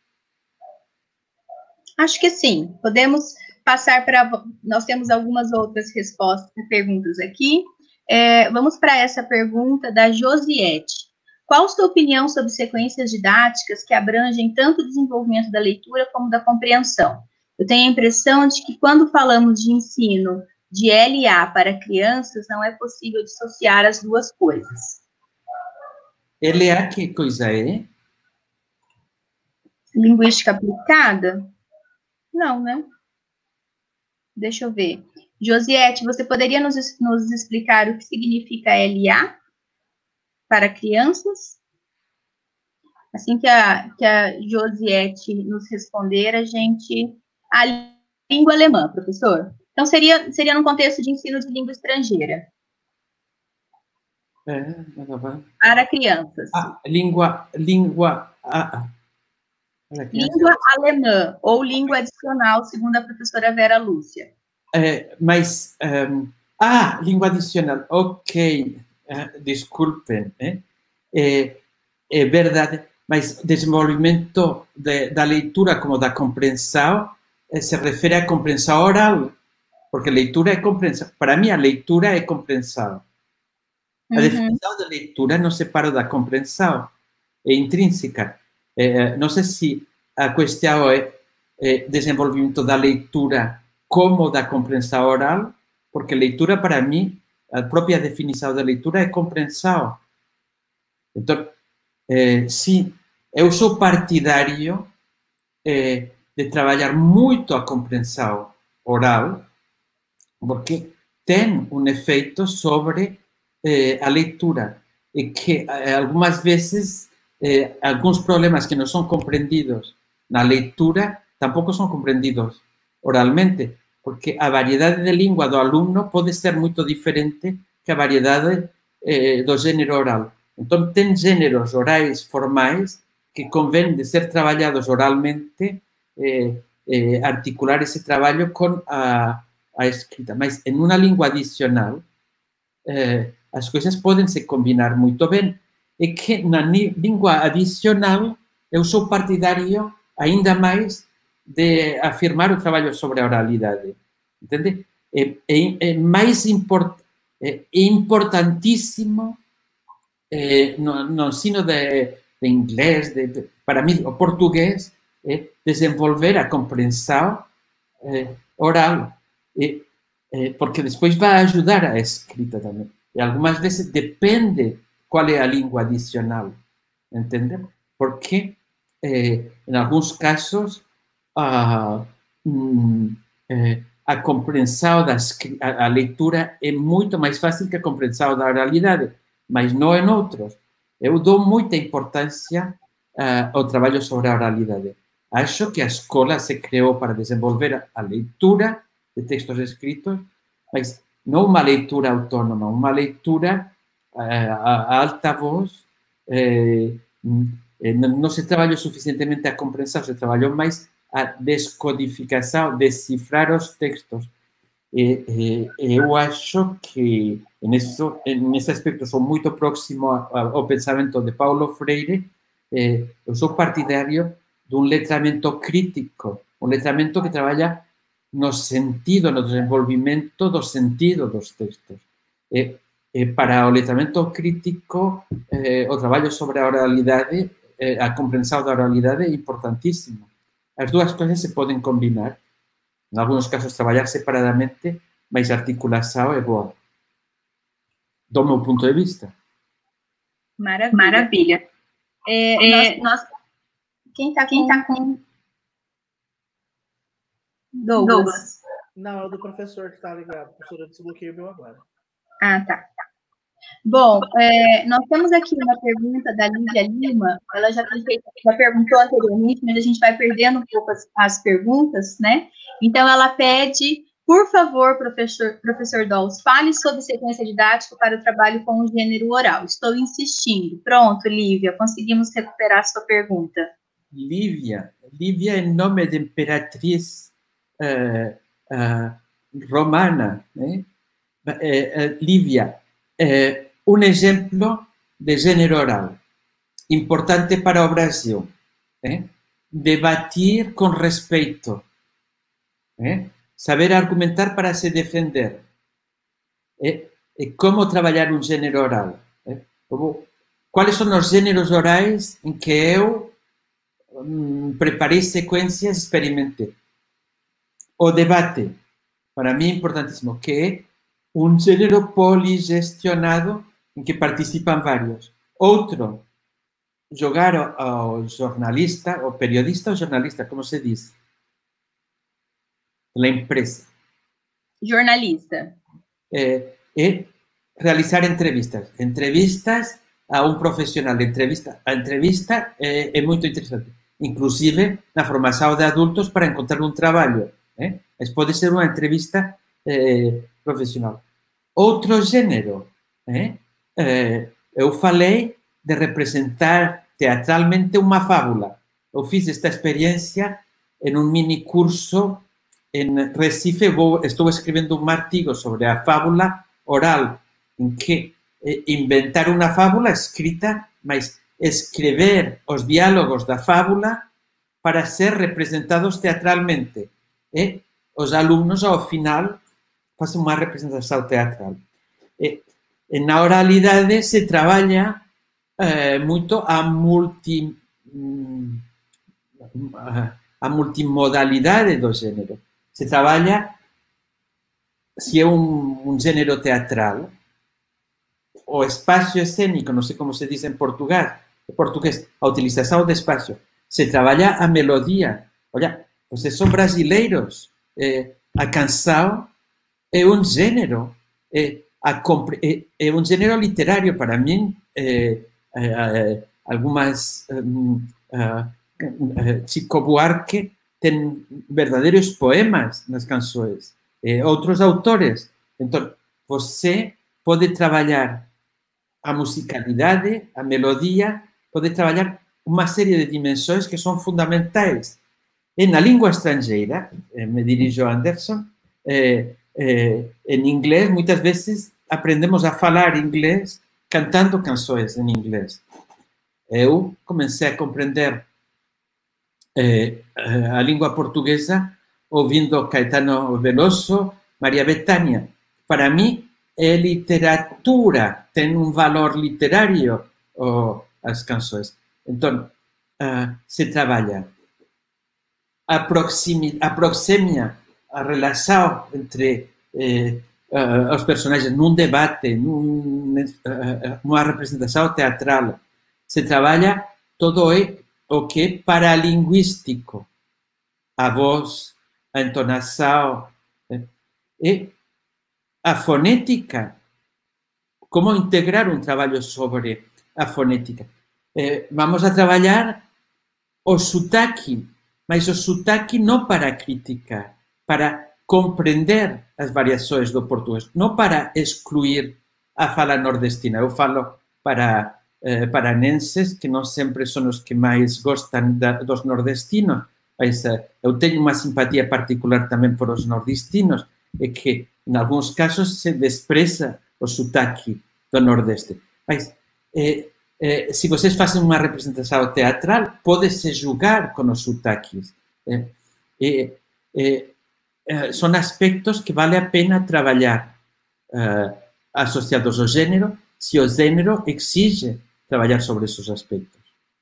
Acho que sim. Podemos passar para... Nós temos algumas outras respostas, perguntas aqui. Vamos para essa pergunta da Josiette. Qual sua opinião sobre sequências didáticas que abrangem tanto o desenvolvimento da leitura como da compreensão? Eu tenho a impressão de que quando falamos de ensino de LA para crianças, não é possível dissociar as duas coisas. LA, que coisa é? Linguística aplicada? Não, né? Deixa eu ver. Josiette, você poderia nos explicar o que significa LA para crianças? Assim que a Josiette nos responder, a gente... A língua alemã, professor. Então, seria num contexto de ensino de língua estrangeira. Para crianças. Língua língua alemã ou língua adicional, segundo a professora Vera Lúcia. Língua adicional. Ok. Desculpem. É verdade. Mas desenvolvimento da leitura como da compreensão se refere à compreensão oral. Porque leitura é compreensão. Para mim, a leitura é compreensão. A definição de leitura não separa da compreensão. É intrínseca. Não sei se a questão é desenvolvimento da leitura como da compreensão oral, porque leitura, para mim, a própria definição da leitura é compreensão. Então, sim, eu sou partidário de trabalhar muito a compreensão oral, porque tem um efeito sobre a leitura, e que algumas vezes alguns problemas que não são compreendidos na leitura tampouco são compreendidos oralmente, porque a variedade de língua do aluno pode ser muito diferente que a variedade do gênero oral. Então, tem gêneros orais formais que convém de ser trabalhados oralmente, articular esse trabalho com a escrita. Mas, em uma língua adicional, as coisas podem se combinar muito bem. É que na língua adicional eu sou partidário ainda mais de afirmar o trabalho sobre a oralidade. Entende? É mais importantíssimo no ensino de inglês, para mim, o português, desenvolver a compreensão oral, porque depois vai ajudar a escrita também. E algumas vezes depende qual é a língua adicional, entende? Porque, em alguns casos, a compreensão a leitura é muito mais fácil que a compreensão da oralidade, mas não em outros. Eu dou muita importância ao trabalho sobre a oralidade. Acho que a escola se criou para desenvolver a leitura de textos escritos, mas não uma leitura autônoma, uma leitura a alta voz. Não se trabalhou suficientemente a compreensão, se trabalhou mais a descodificação, decifrar os textos. Eu acho que, nesse aspecto, sou muito próximo ao pensamento de Paulo Freire. Eu sou partidário de um letramento crítico, um letramento que trabalha no sentido, no desenvolvimento do sentido dos textos. Para o letramento crítico, o trabalho sobre a oralidade, a compreensão da oralidade é importantíssimo. As duas coisas se podem combinar. Em alguns casos, trabalhar separadamente, mas a articulação é boa. Do meu ponto de vista. Maravilha. Quem está com... Douglas. Não, é o do professor que está ligado. A professora desbloqueou o meu agora. Ah, tá. Bom, nós temos aqui uma pergunta da Lídia Lima. Ela já perguntou anteriormente, mas a gente vai perdendo um pouco as perguntas, né? Então, ela pede Por favor, professor Dolls, fale sobre sequência didática para o trabalho com o gênero oral. Estou insistindo. Pronto, Lívia, conseguimos recuperar sua pergunta. Lívia é nome de imperatriz romana. Lívia, um exemplo de gênero oral, importante para o Brasil. Debatir com respeito. Saber argumentar para se defender. Como trabalhar um gênero oral. Quais são os gêneros orais em que eu preparei sequências, experimentei. O debate, para mim, é importantíssimo, que é um gênero poligestionado em que participam vários. Outro, jogar ao jornalista, o periodista ou jornalista, como se diz? La empresa. Jornalista. Realizar entrevistas. Entrevistas a um profissional. A entrevista é muito interessante. Inclusive, na formação de adultos para encontrar um trabalho. Mas pode ser uma entrevista profissional. Outro gênero. Eu falei de representar teatralmente uma fábula. Eu fiz esta experiência em um mini curso em Recife. Estou escrevendo um artigo sobre a fábula oral, em que inventar uma fábula escrita, mas escrever os diálogos da fábula para ser representados teatralmente. Os alunos, ao final, fazem uma representação teatral. Na oralidade se trabalha muito a multimodalidade do gênero. Se trabalha, se é um gênero teatral, o espaço escênico, não sei como se diz em português, a utilização do espaço. Se trabalha a melodia. Olha, vocês são brasileiros. A canção é um gênero. É um gênero literário para mim. Algumas... Chico Buarque tem verdadeiros poemas nas canções. Outros autores. Então, você pode trabalhar a musicalidade, a melodia, pode trabalhar uma série de dimensões que são fundamentais. E na língua estrangeira, me dirijo a Anderson, em inglês, muitas vezes aprendemos a falar inglês cantando canções em inglês. Eu comecei a compreender a língua portuguesa ouvindo Caetano Veloso, Maria Bethânia. Para mim, é literatura, tem um valor literário as canções. Então, se trabalha a proxemia, a relação entre os personagens num debate, numa representação teatral. Se trabalha todo o que é paralinguístico. A voz, a entonação, e a fonética. Como integrar um trabalho sobre a fonética? Vamos a trabalhar o sotaque, mas o sotaque não para criticar, para compreender as variações do português, não para excluir a fala nordestina. Eu falo para paranenses, que não sempre são os que mais gostam dos nordestinos, mas eu tenho uma simpatia particular também por os nordestinos, e que, em alguns casos, se despreza o sotaque do Nordeste. Mas, se vocês fazem uma representação teatral, pode-se jogar com os sotaques. São aspectos que vale a pena trabalhar associados ao gênero, se o gênero exige trabalhar sobre esses aspectos.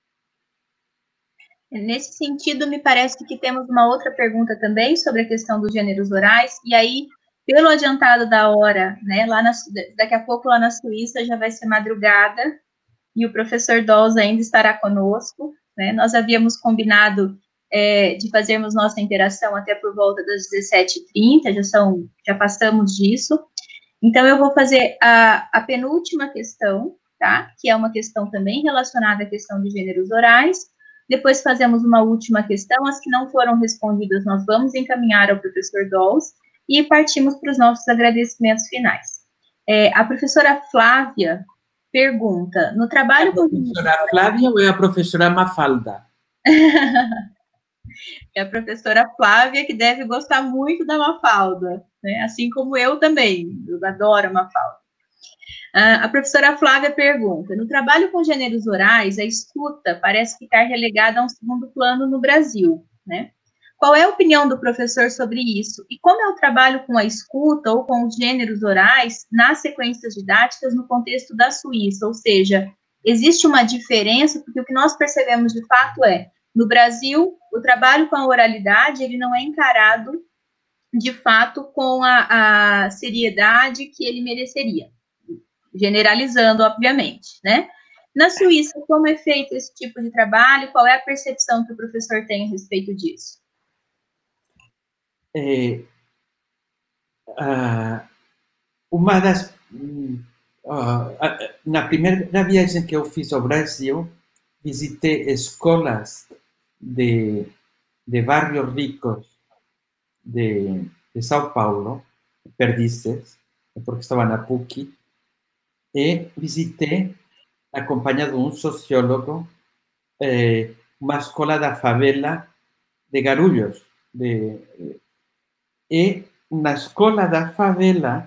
Nesse sentido, me parece que temos uma outra pergunta também sobre a questão dos gêneros orais, e aí, pelo adiantado da hora, né, daqui a pouco lá na Suíça já vai ser madrugada, e o professor Dolls ainda estará conosco, né? Nós havíamos combinado de fazermos nossa interação até por volta das 17h30, já passamos disso. Então, eu vou fazer a penúltima questão, tá? Que é uma questão também relacionada à questão de gêneros orais. Depois fazemos uma última questão. As que não foram respondidas, nós vamos encaminhar ao professor Dolls. e partimos para os nossos agradecimentos finais. A professora Flávia pergunta, no trabalho... ¿A professora Flávia ou é a professora Mafalda? É a professora Flávia, que deve gostar muito da Mafalda, né? Assim como eu também, eu adoro a Mafalda. A professora Flávia pergunta, no trabalho com gêneros orais, a escuta parece ficar relegada a um segundo plano no Brasil, né? Qual é a opinião do professor sobre isso? E como é o trabalho com a escuta ou com os gêneros orais nas sequências didáticas no contexto da Suíça? Ou seja, existe uma diferença, porque o que nós percebemos de fato é, no Brasil, o trabalho com a oralidade, ele não é encarado, de fato, com a seriedade que ele mereceria. Generalizando, obviamente, né? Na Suíça, como é feito esse tipo de trabalho? Qual é a percepção que o professor tem a respeito disso? Uma das... na primeira viagem que eu fiz ao Brasil, visitei escolas de barrios ricos de São Paulo, Perdizes, porque estava na PUC, e visitei, acompanhado de um sociólogo, uma escola da favela de Guarulhos. E na escola da favela,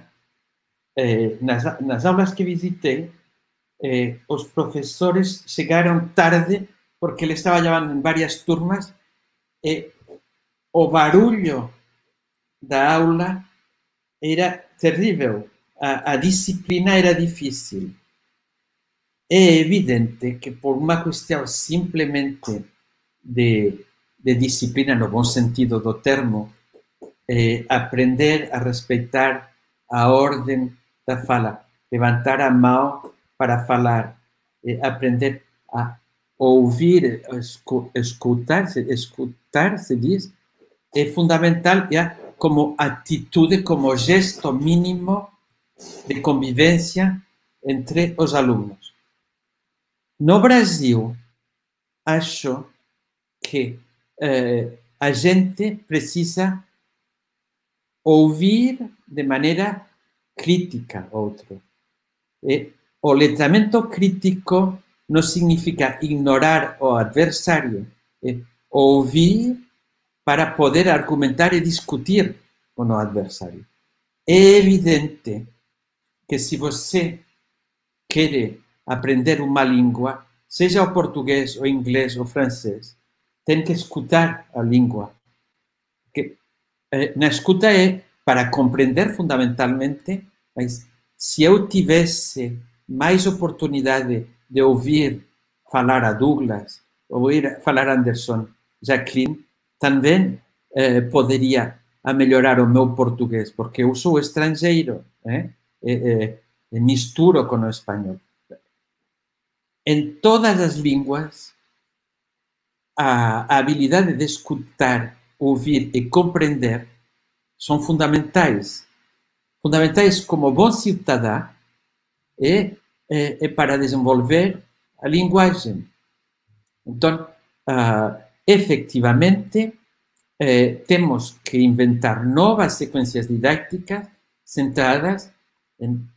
nas aulas que visitei, os professores chegaram tarde porque eles estavam levando em várias turmas e o barulho da aula era terrível, a disciplina era difícil. É evidente que por uma questão simplesmente de disciplina no bom sentido do termo, aprender a respeitar a ordem da fala, levantar a mão para falar, aprender a ouvir, escutar, se diz, é fundamental como atitude, como gesto mínimo de convivência entre os alunos. No Brasil, acho que a gente precisa ouvir de maneira crítica outro. O letramento crítico não significa ignorar o adversário, é ouvir para poder argumentar e discutir com o adversário. É evidente que se você quer aprender uma língua, seja o português, o inglês, o francês, tem que escutar a língua. Porque, na escuta é para compreender fundamentalmente, mas se eu tivesse mais oportunidade de ouvir falar a Douglas, ouvir falar a Anderson, Jacqueline, também poderia melhorar o meu português, porque eu sou estrangeiro, misturo com o espanhol. Em todas as línguas, a habilidade de escutar, ouvir e compreender são fundamentais. Fundamentais como bom cidadão e para desenvolver a linguagem. Então, efetivamente, temos que inventar novas sequências didáticas centradas em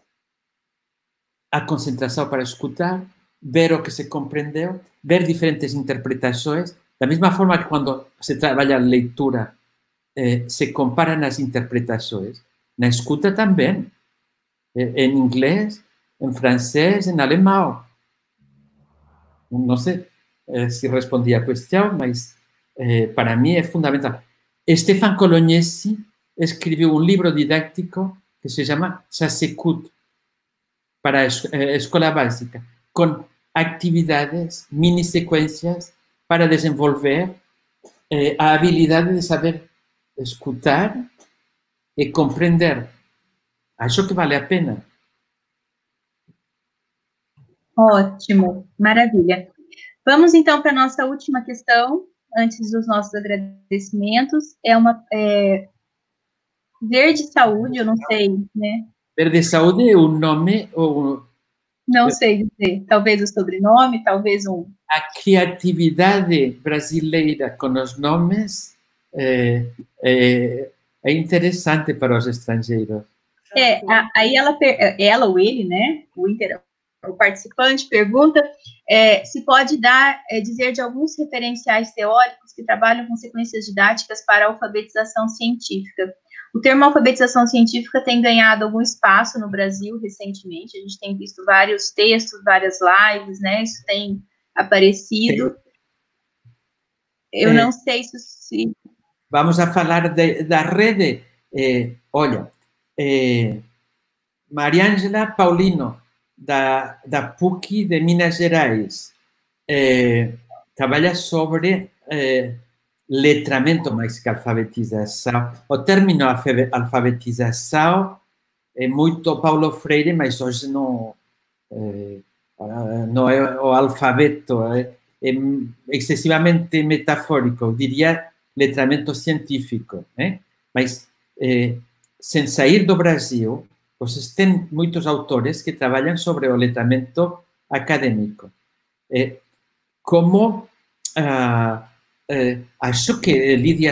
a concentração para escutar, ver o que se compreendeu, ver diferentes interpretações, da mesma forma que quando se trabalha a leitura, se comparam as interpretações. Na escuta também, em inglês, em francês, em alemão. Não sei se respondi à questão, mas para mim é fundamental. Stéphane Colognesi escreveu um livro didático que se chama Ça s'écoute, para a escola básica, com atividades, mini sequências para desenvolver a habilidade de saber escutar e compreender. Acho que vale a pena. Ótimo, maravilha. Vamos então para a nossa última questão, antes dos nossos agradecimentos. É uma Verde Saúde, eu não sei, né? Verde Saúde é um nome ou... Não sei dizer. Talvez o sobrenome, talvez um... A criatividade brasileira com os nomes é É interessante para os estrangeiros. Aí ela ou ele, né, o participante pergunta se pode dizer de alguns referenciais teóricos que trabalham com sequências didáticas para a alfabetização científica. O termo alfabetização científica tem ganhado algum espaço no Brasil recentemente, a gente tem visto vários textos, várias lives, né, isso tem aparecido. Eu não sei se... Vamos a falar da rede. Olha, Mariângela Paulino, da PUC de Minas Gerais, trabalha sobre letramento mais que alfabetização. O término alfabetização é muito Paulo Freire, mas hoje não é o alfabeto, é excessivamente metafórico, eu diria letramento científico, né? Mas sem sair do Brasil, vocês têm muitos autores que trabalham sobre o letramento acadêmico. Como acho que Lídia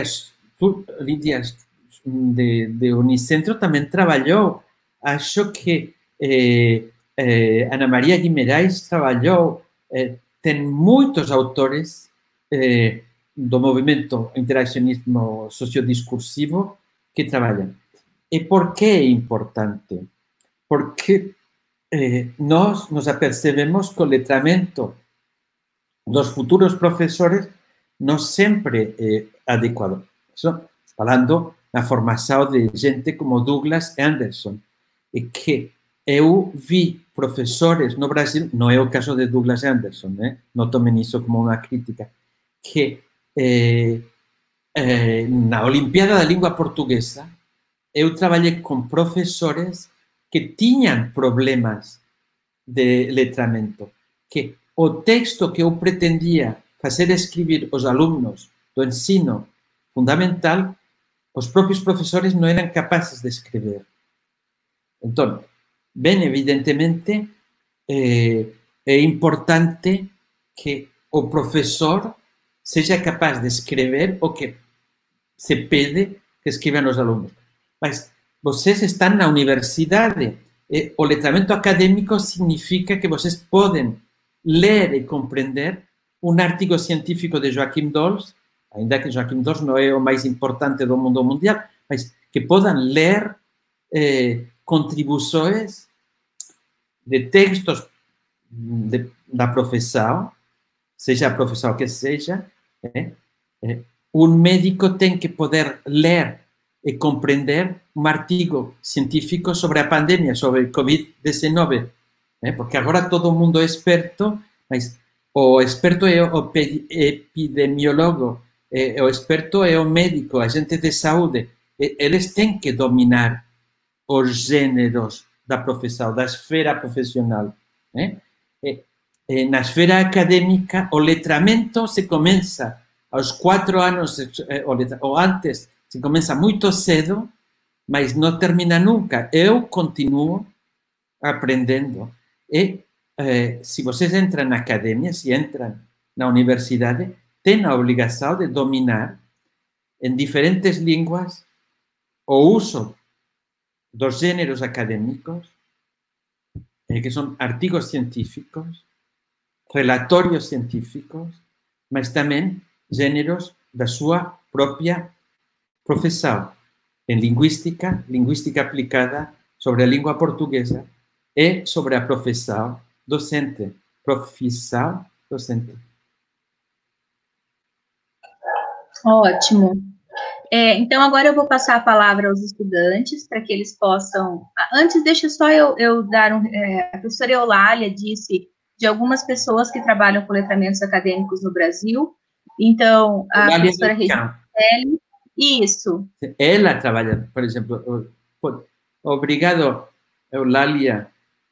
de Unicentro também trabalhou, acho que Ana Maria Guimarães trabalhou, tem muitos autores do movimento interaccionismo sociodiscursivo que trabalham. E por que é importante? Porque nós nos apercebemos que o letramento dos futuros professores não sempre é adequado. Falando na formação de gente como Douglas Anderson, e que eu vi professores no Brasil, não é o caso de Douglas Anderson, né? Não tomem isso como uma crítica, que na Olimpíada da Língua Portuguesa eu trabalhei com professores que tinham problemas de letramento, que o texto que eu pretendia fazer escrever os alunos do ensino fundamental, os próprios professores não eram capazes de escrever. Então, bem evidentemente, é importante que o professor seja capaz de escrever o que se pede que escrevam os alunos. Mas vocês estão na universidade. O letramento acadêmico significa que vocês podem ler e compreender um artigo científico de Joaquim Dols, ainda que Joaquim Dols não é o mais importante do mundo mundial, mas que possam ler contribuições de textos da profissão, seja a profissão que seja. Um médico tem que poder ler e compreender um artigo científico sobre a pandemia, sobre Covid-19, porque agora todo mundo é experto, mas o experto é o epidemiólogo, o experto é o médico, agente de saúde. Eles têm que dominar os gêneros da profissão, da esfera profissional. Na esfera acadêmica, o letramento se começa aos 4 anos, ou antes, se começa muito cedo, mas não termina nunca. Eu continuo aprendendo. E se vocês entram na academia, se entram na universidade, têm a obrigação de dominar em diferentes línguas o uso dos gêneros acadêmicos, que são artigos científicos, relatórios científicos, mas também gêneros da sua própria profissão, em linguística aplicada sobre a língua portuguesa e sobre a profissão docente. Ótimo. Então, agora eu vou passar a palavra aos estudantes, para que eles possam... Antes, deixa só eu dar a professora Eulália disse de algumas pessoas que trabalham com letramentos acadêmicos no Brasil. Então, a professora Regina, isso. Ela trabalha, por exemplo, obrigado, Eulália,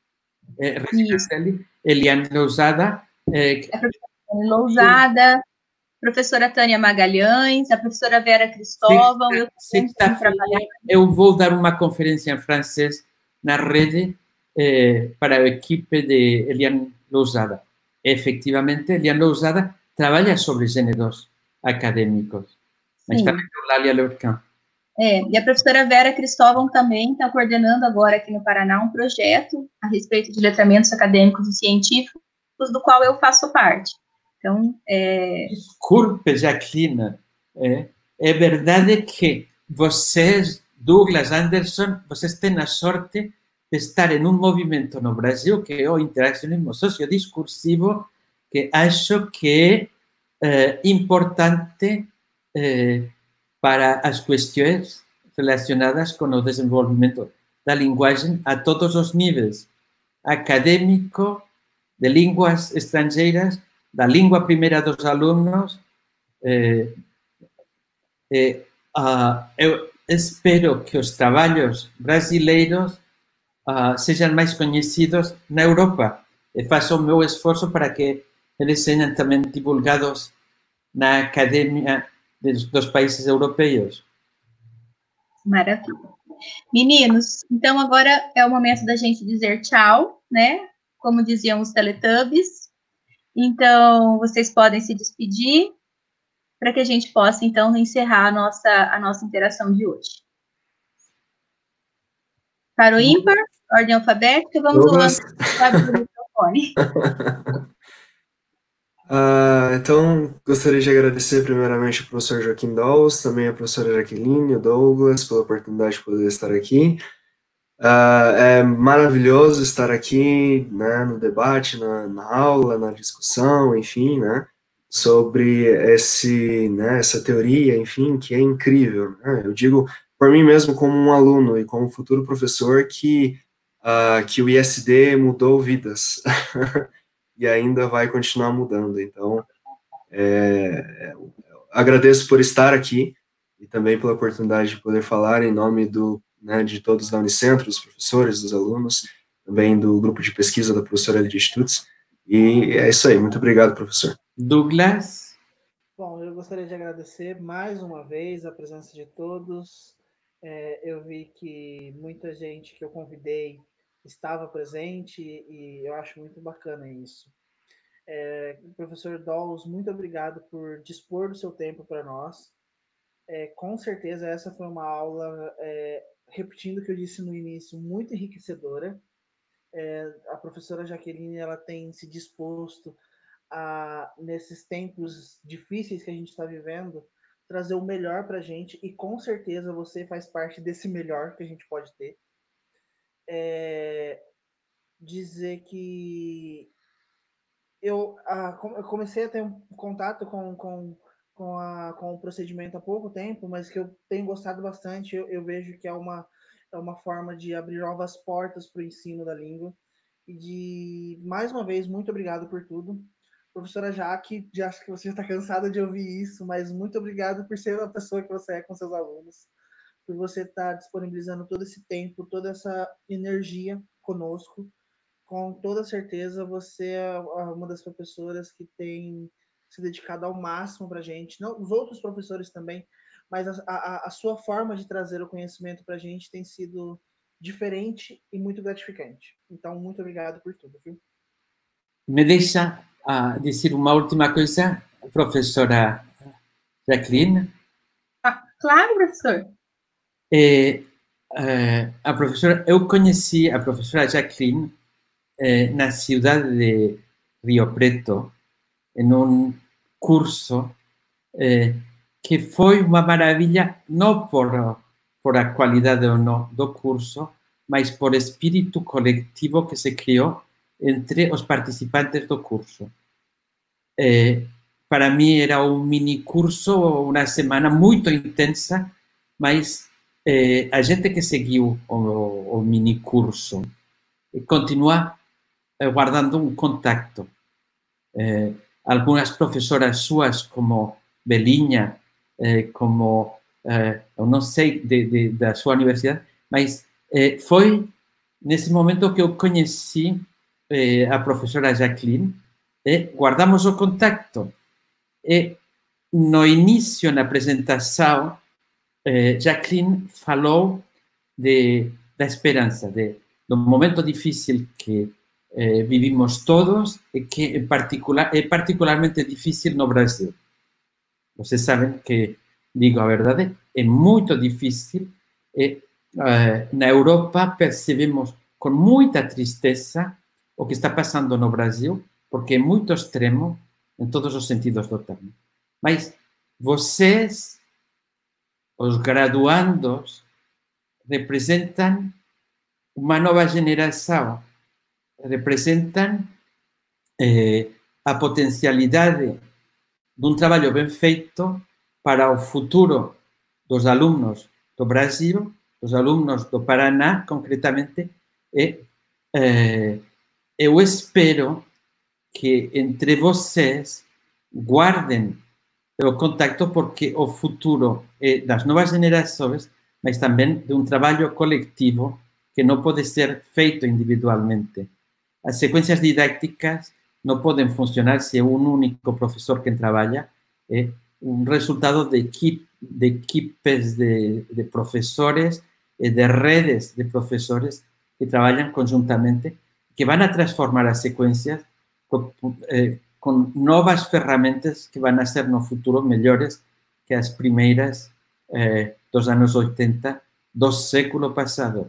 Eliane Lousada. A professora Lousada, professora Tânia Magalhães, a professora Vera Cristóvão. Eu vou dar uma conferência em francês na rede para a equipe de Eliane Lousada. Efectivamente, Eliane Lousada trabalha sobre gêneros acadêmicos. Mas também Eulália Leurcan. E a professora Vera Cristóvão também está coordenando agora aqui no Paraná um projeto a respeito de letramentos acadêmicos e científicos, do qual eu faço parte. Então, Desculpe, Jacqueline, é verdade que vocês, Douglas, Anderson, vocês têm a sorte de estar em um movimento no Brasil que é o interaccionismo sociodiscursivo, que acho que é importante para as questões relacionadas com o desenvolvimento da linguagem a todos os níveis, acadêmico, de línguas estrangeiras, da língua primeira dos alunos. Eu espero que os trabalhos brasileiros sejam mais conhecidos na Europa e faço o meu esforço para que eles sejam também divulgados na academia dos países europeus. Maravilha. Meninos, então agora é o momento da gente dizer tchau, né? Como diziam os Teletubbies. Então, vocês podem se despedir para que a gente possa, então, encerrar a nossa interação de hoje. Para o ímpar, ordem alfabética, vamos ao microfone. Então, gostaria de agradecer primeiramente ao professor Joaquim Dawes, também a professora Jaqueline, o Douglas, pela oportunidade de poder estar aqui. É maravilhoso estar aqui, né, no debate, na aula, na discussão, enfim, né, sobre essa teoria, enfim, que é incrível, né? Eu digo por mim mesmo como um aluno e como futuro professor que o ISD mudou vidas e ainda vai continuar mudando. Então, agradeço por estar aqui e também pela oportunidade de poder falar em nome de todos da Unicentro, dos professores, dos alunos, também do grupo de pesquisa da professora Edith Stutz. E é isso aí. Muito obrigado, professor. Douglas? Bom, eu gostaria de agradecer mais uma vez a presença de todos. Eu vi que muita gente que eu convidei estava presente e eu acho muito bacana isso. Professor Dawes, muito obrigado por dispor do seu tempo para nós. Com certeza essa foi uma aula, repetindo o que eu disse no início, muito enriquecedora. A professora Jaqueline, ela tem se disposto nesses tempos difíceis que a gente está vivendo, trazer o melhor para a gente, e com certeza você faz parte desse melhor que a gente pode ter. Dizer que eu comecei a ter um contato com o procedimento há pouco tempo, mas que eu tenho gostado bastante. Eu vejo que é uma forma de abrir novas portas para o ensino da língua. E mais uma vez, muito obrigado por tudo. Professora Jaque, já acho que você está cansada de ouvir isso, mas muito obrigado por ser a pessoa que você é com seus alunos, por você estar disponibilizando todo esse tempo, toda essa energia conosco. Com toda certeza, você é uma das professoras que tem se dedicado ao máximo para a gente. Não, os outros professores também, mas a sua forma de trazer o conhecimento para a gente tem sido diferente e muito gratificante. Então, muito obrigado por tudo, viu? Me deixa dizer uma última coisa, professora Jacqueline? Claro, professor. Eu conheci a professora Jacqueline na cidade de Rio Preto, em um curso que foi uma maravilha, não por a qualidade ou não do curso, mas por espírito coletivo que se criou entre os participantes do curso. Para mim era um mini curso, uma semana muito intensa, mas a gente que seguiu o mini curso continua guardando um contacto. Algumas professoras suas, como Belinha, como eu não sei da sua universidade, mas foi nesse momento que eu conheci a professora Jacqueline, guardamos o contacto. E no início, na apresentação, Jacqueline falou da esperança, do momento difícil que vivimos todos e que é particularmente difícil no Brasil. Vocês sabem que digo a verdade, é muito difícil e na Europa percebemos com muita tristeza o que está passando no Brasil, porque é muito extremo em todos os sentidos do termo. Mas vocês, os graduandos, representam uma nova geração, representam a potencialidade de um trabalho bem feito para o futuro dos alunos do Brasil, dos alunos do Paraná, concretamente, e eu espero que entre vocês guardem o contacto, porque o futuro é das novas gerações, mas também de um trabalho coletivo que não pode ser feito individualmente. As sequências didáticas não podem funcionar se é um único professor quem trabalha, é um resultado de equipes de professores e de redes de professores que trabalham conjuntamente, que vão a transformar as sequências com novas ferramentas que vão a ser no futuro melhores que as primeiras dos anos 80 do século passado.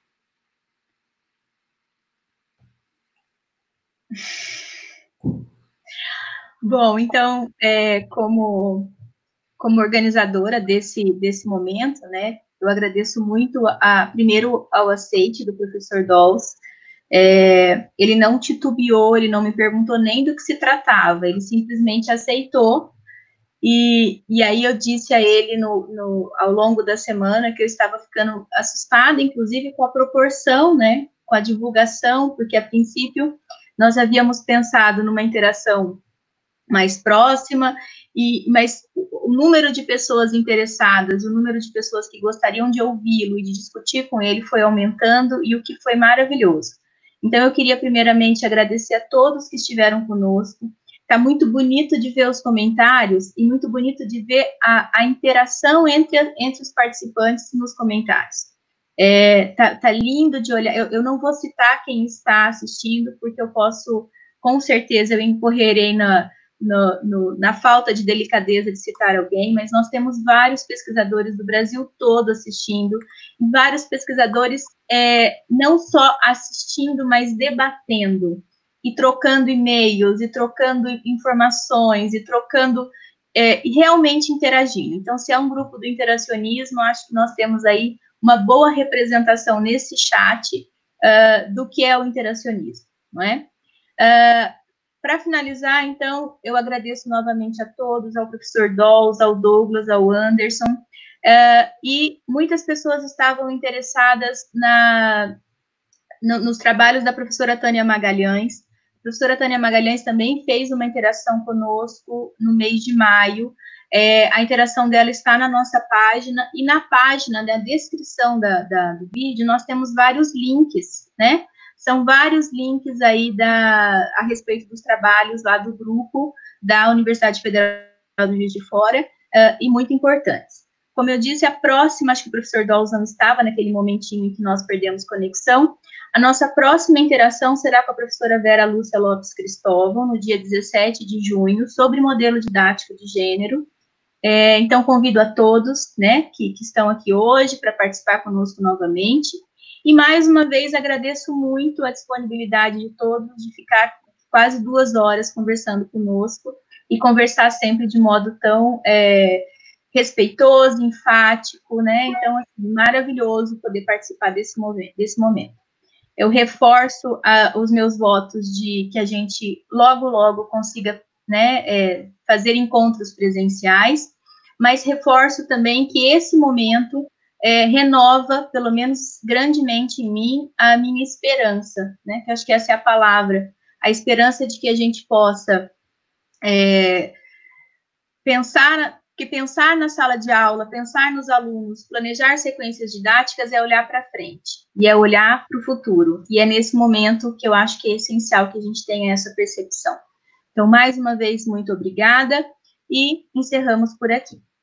Bom, então, como organizadora desse momento, né, eu agradeço muito, primeiro, ao aceite do professor Dols. Ele não titubeou, ele não me perguntou nem do que se tratava, ele simplesmente aceitou. E aí eu disse a ele ao longo da semana que eu estava ficando assustada, inclusive com a proporção, né, com a divulgação, porque a princípio nós havíamos pensado numa interação mais próxima, mas o número de pessoas interessadas, o número de pessoas que gostariam de ouvi-lo e de discutir com ele foi aumentando, e o que foi maravilhoso. Então, eu queria primeiramente agradecer a todos que estiveram conosco. Está muito bonito de ver os comentários e muito bonito de ver a interação entre os participantes nos comentários. Tá lindo de olhar. Eu não vou citar quem está assistindo, porque eu posso, com certeza, eu incorrerei na falta de delicadeza de citar alguém, mas nós temos vários pesquisadores do Brasil todo assistindo, vários pesquisadores não só assistindo, mas debatendo, e trocando e-mails, e trocando informações, e trocando, e realmente interagindo. Então, se é um grupo do interacionismo, acho que nós temos aí uma boa representação nesse chat do que é o interacionismo, não é? Para finalizar, então, eu agradeço novamente a todos, ao professor Dols, ao Douglas, ao Anderson, e muitas pessoas estavam interessadas nos trabalhos da professora Tânia Magalhães. A professora Tânia Magalhães também fez uma interação conosco no mês de maio. A interação dela está na nossa página, e na página, na descrição do vídeo, nós temos vários links, né? São vários links aí a respeito dos trabalhos lá do grupo da Universidade Federal do Juiz de Fora, e muito importantes. Como eu disse, a próxima, acho que o professor Dols não estava naquele momentinho em que nós perdemos conexão, a nossa próxima interação será com a professora Vera Lúcia Lopes Cristóvão, no dia 17 de junho, sobre modelo didático de gênero. Então, convido a todos, né, que estão aqui hoje para participar conosco novamente. E, mais uma vez, agradeço muito a disponibilidade de todos de ficar quase 2 horas conversando conosco, e conversar sempre de modo tão respeitoso, enfático, né? Então, assim, maravilhoso poder participar desse momento. Eu reforço os meus votos de que a gente logo, logo consiga, né, fazer encontros presenciais, mas reforço também que esse momento renova, pelo menos grandemente em mim, a minha esperança, né? Que acho que essa é a palavra, a esperança de que a gente possa pensar na sala de aula, pensar nos alunos, planejar sequências didáticas é olhar para frente, e é olhar para o futuro, e é nesse momento que eu acho que é essencial que a gente tenha essa percepção. Então, mais uma vez, muito obrigada, e encerramos por aqui.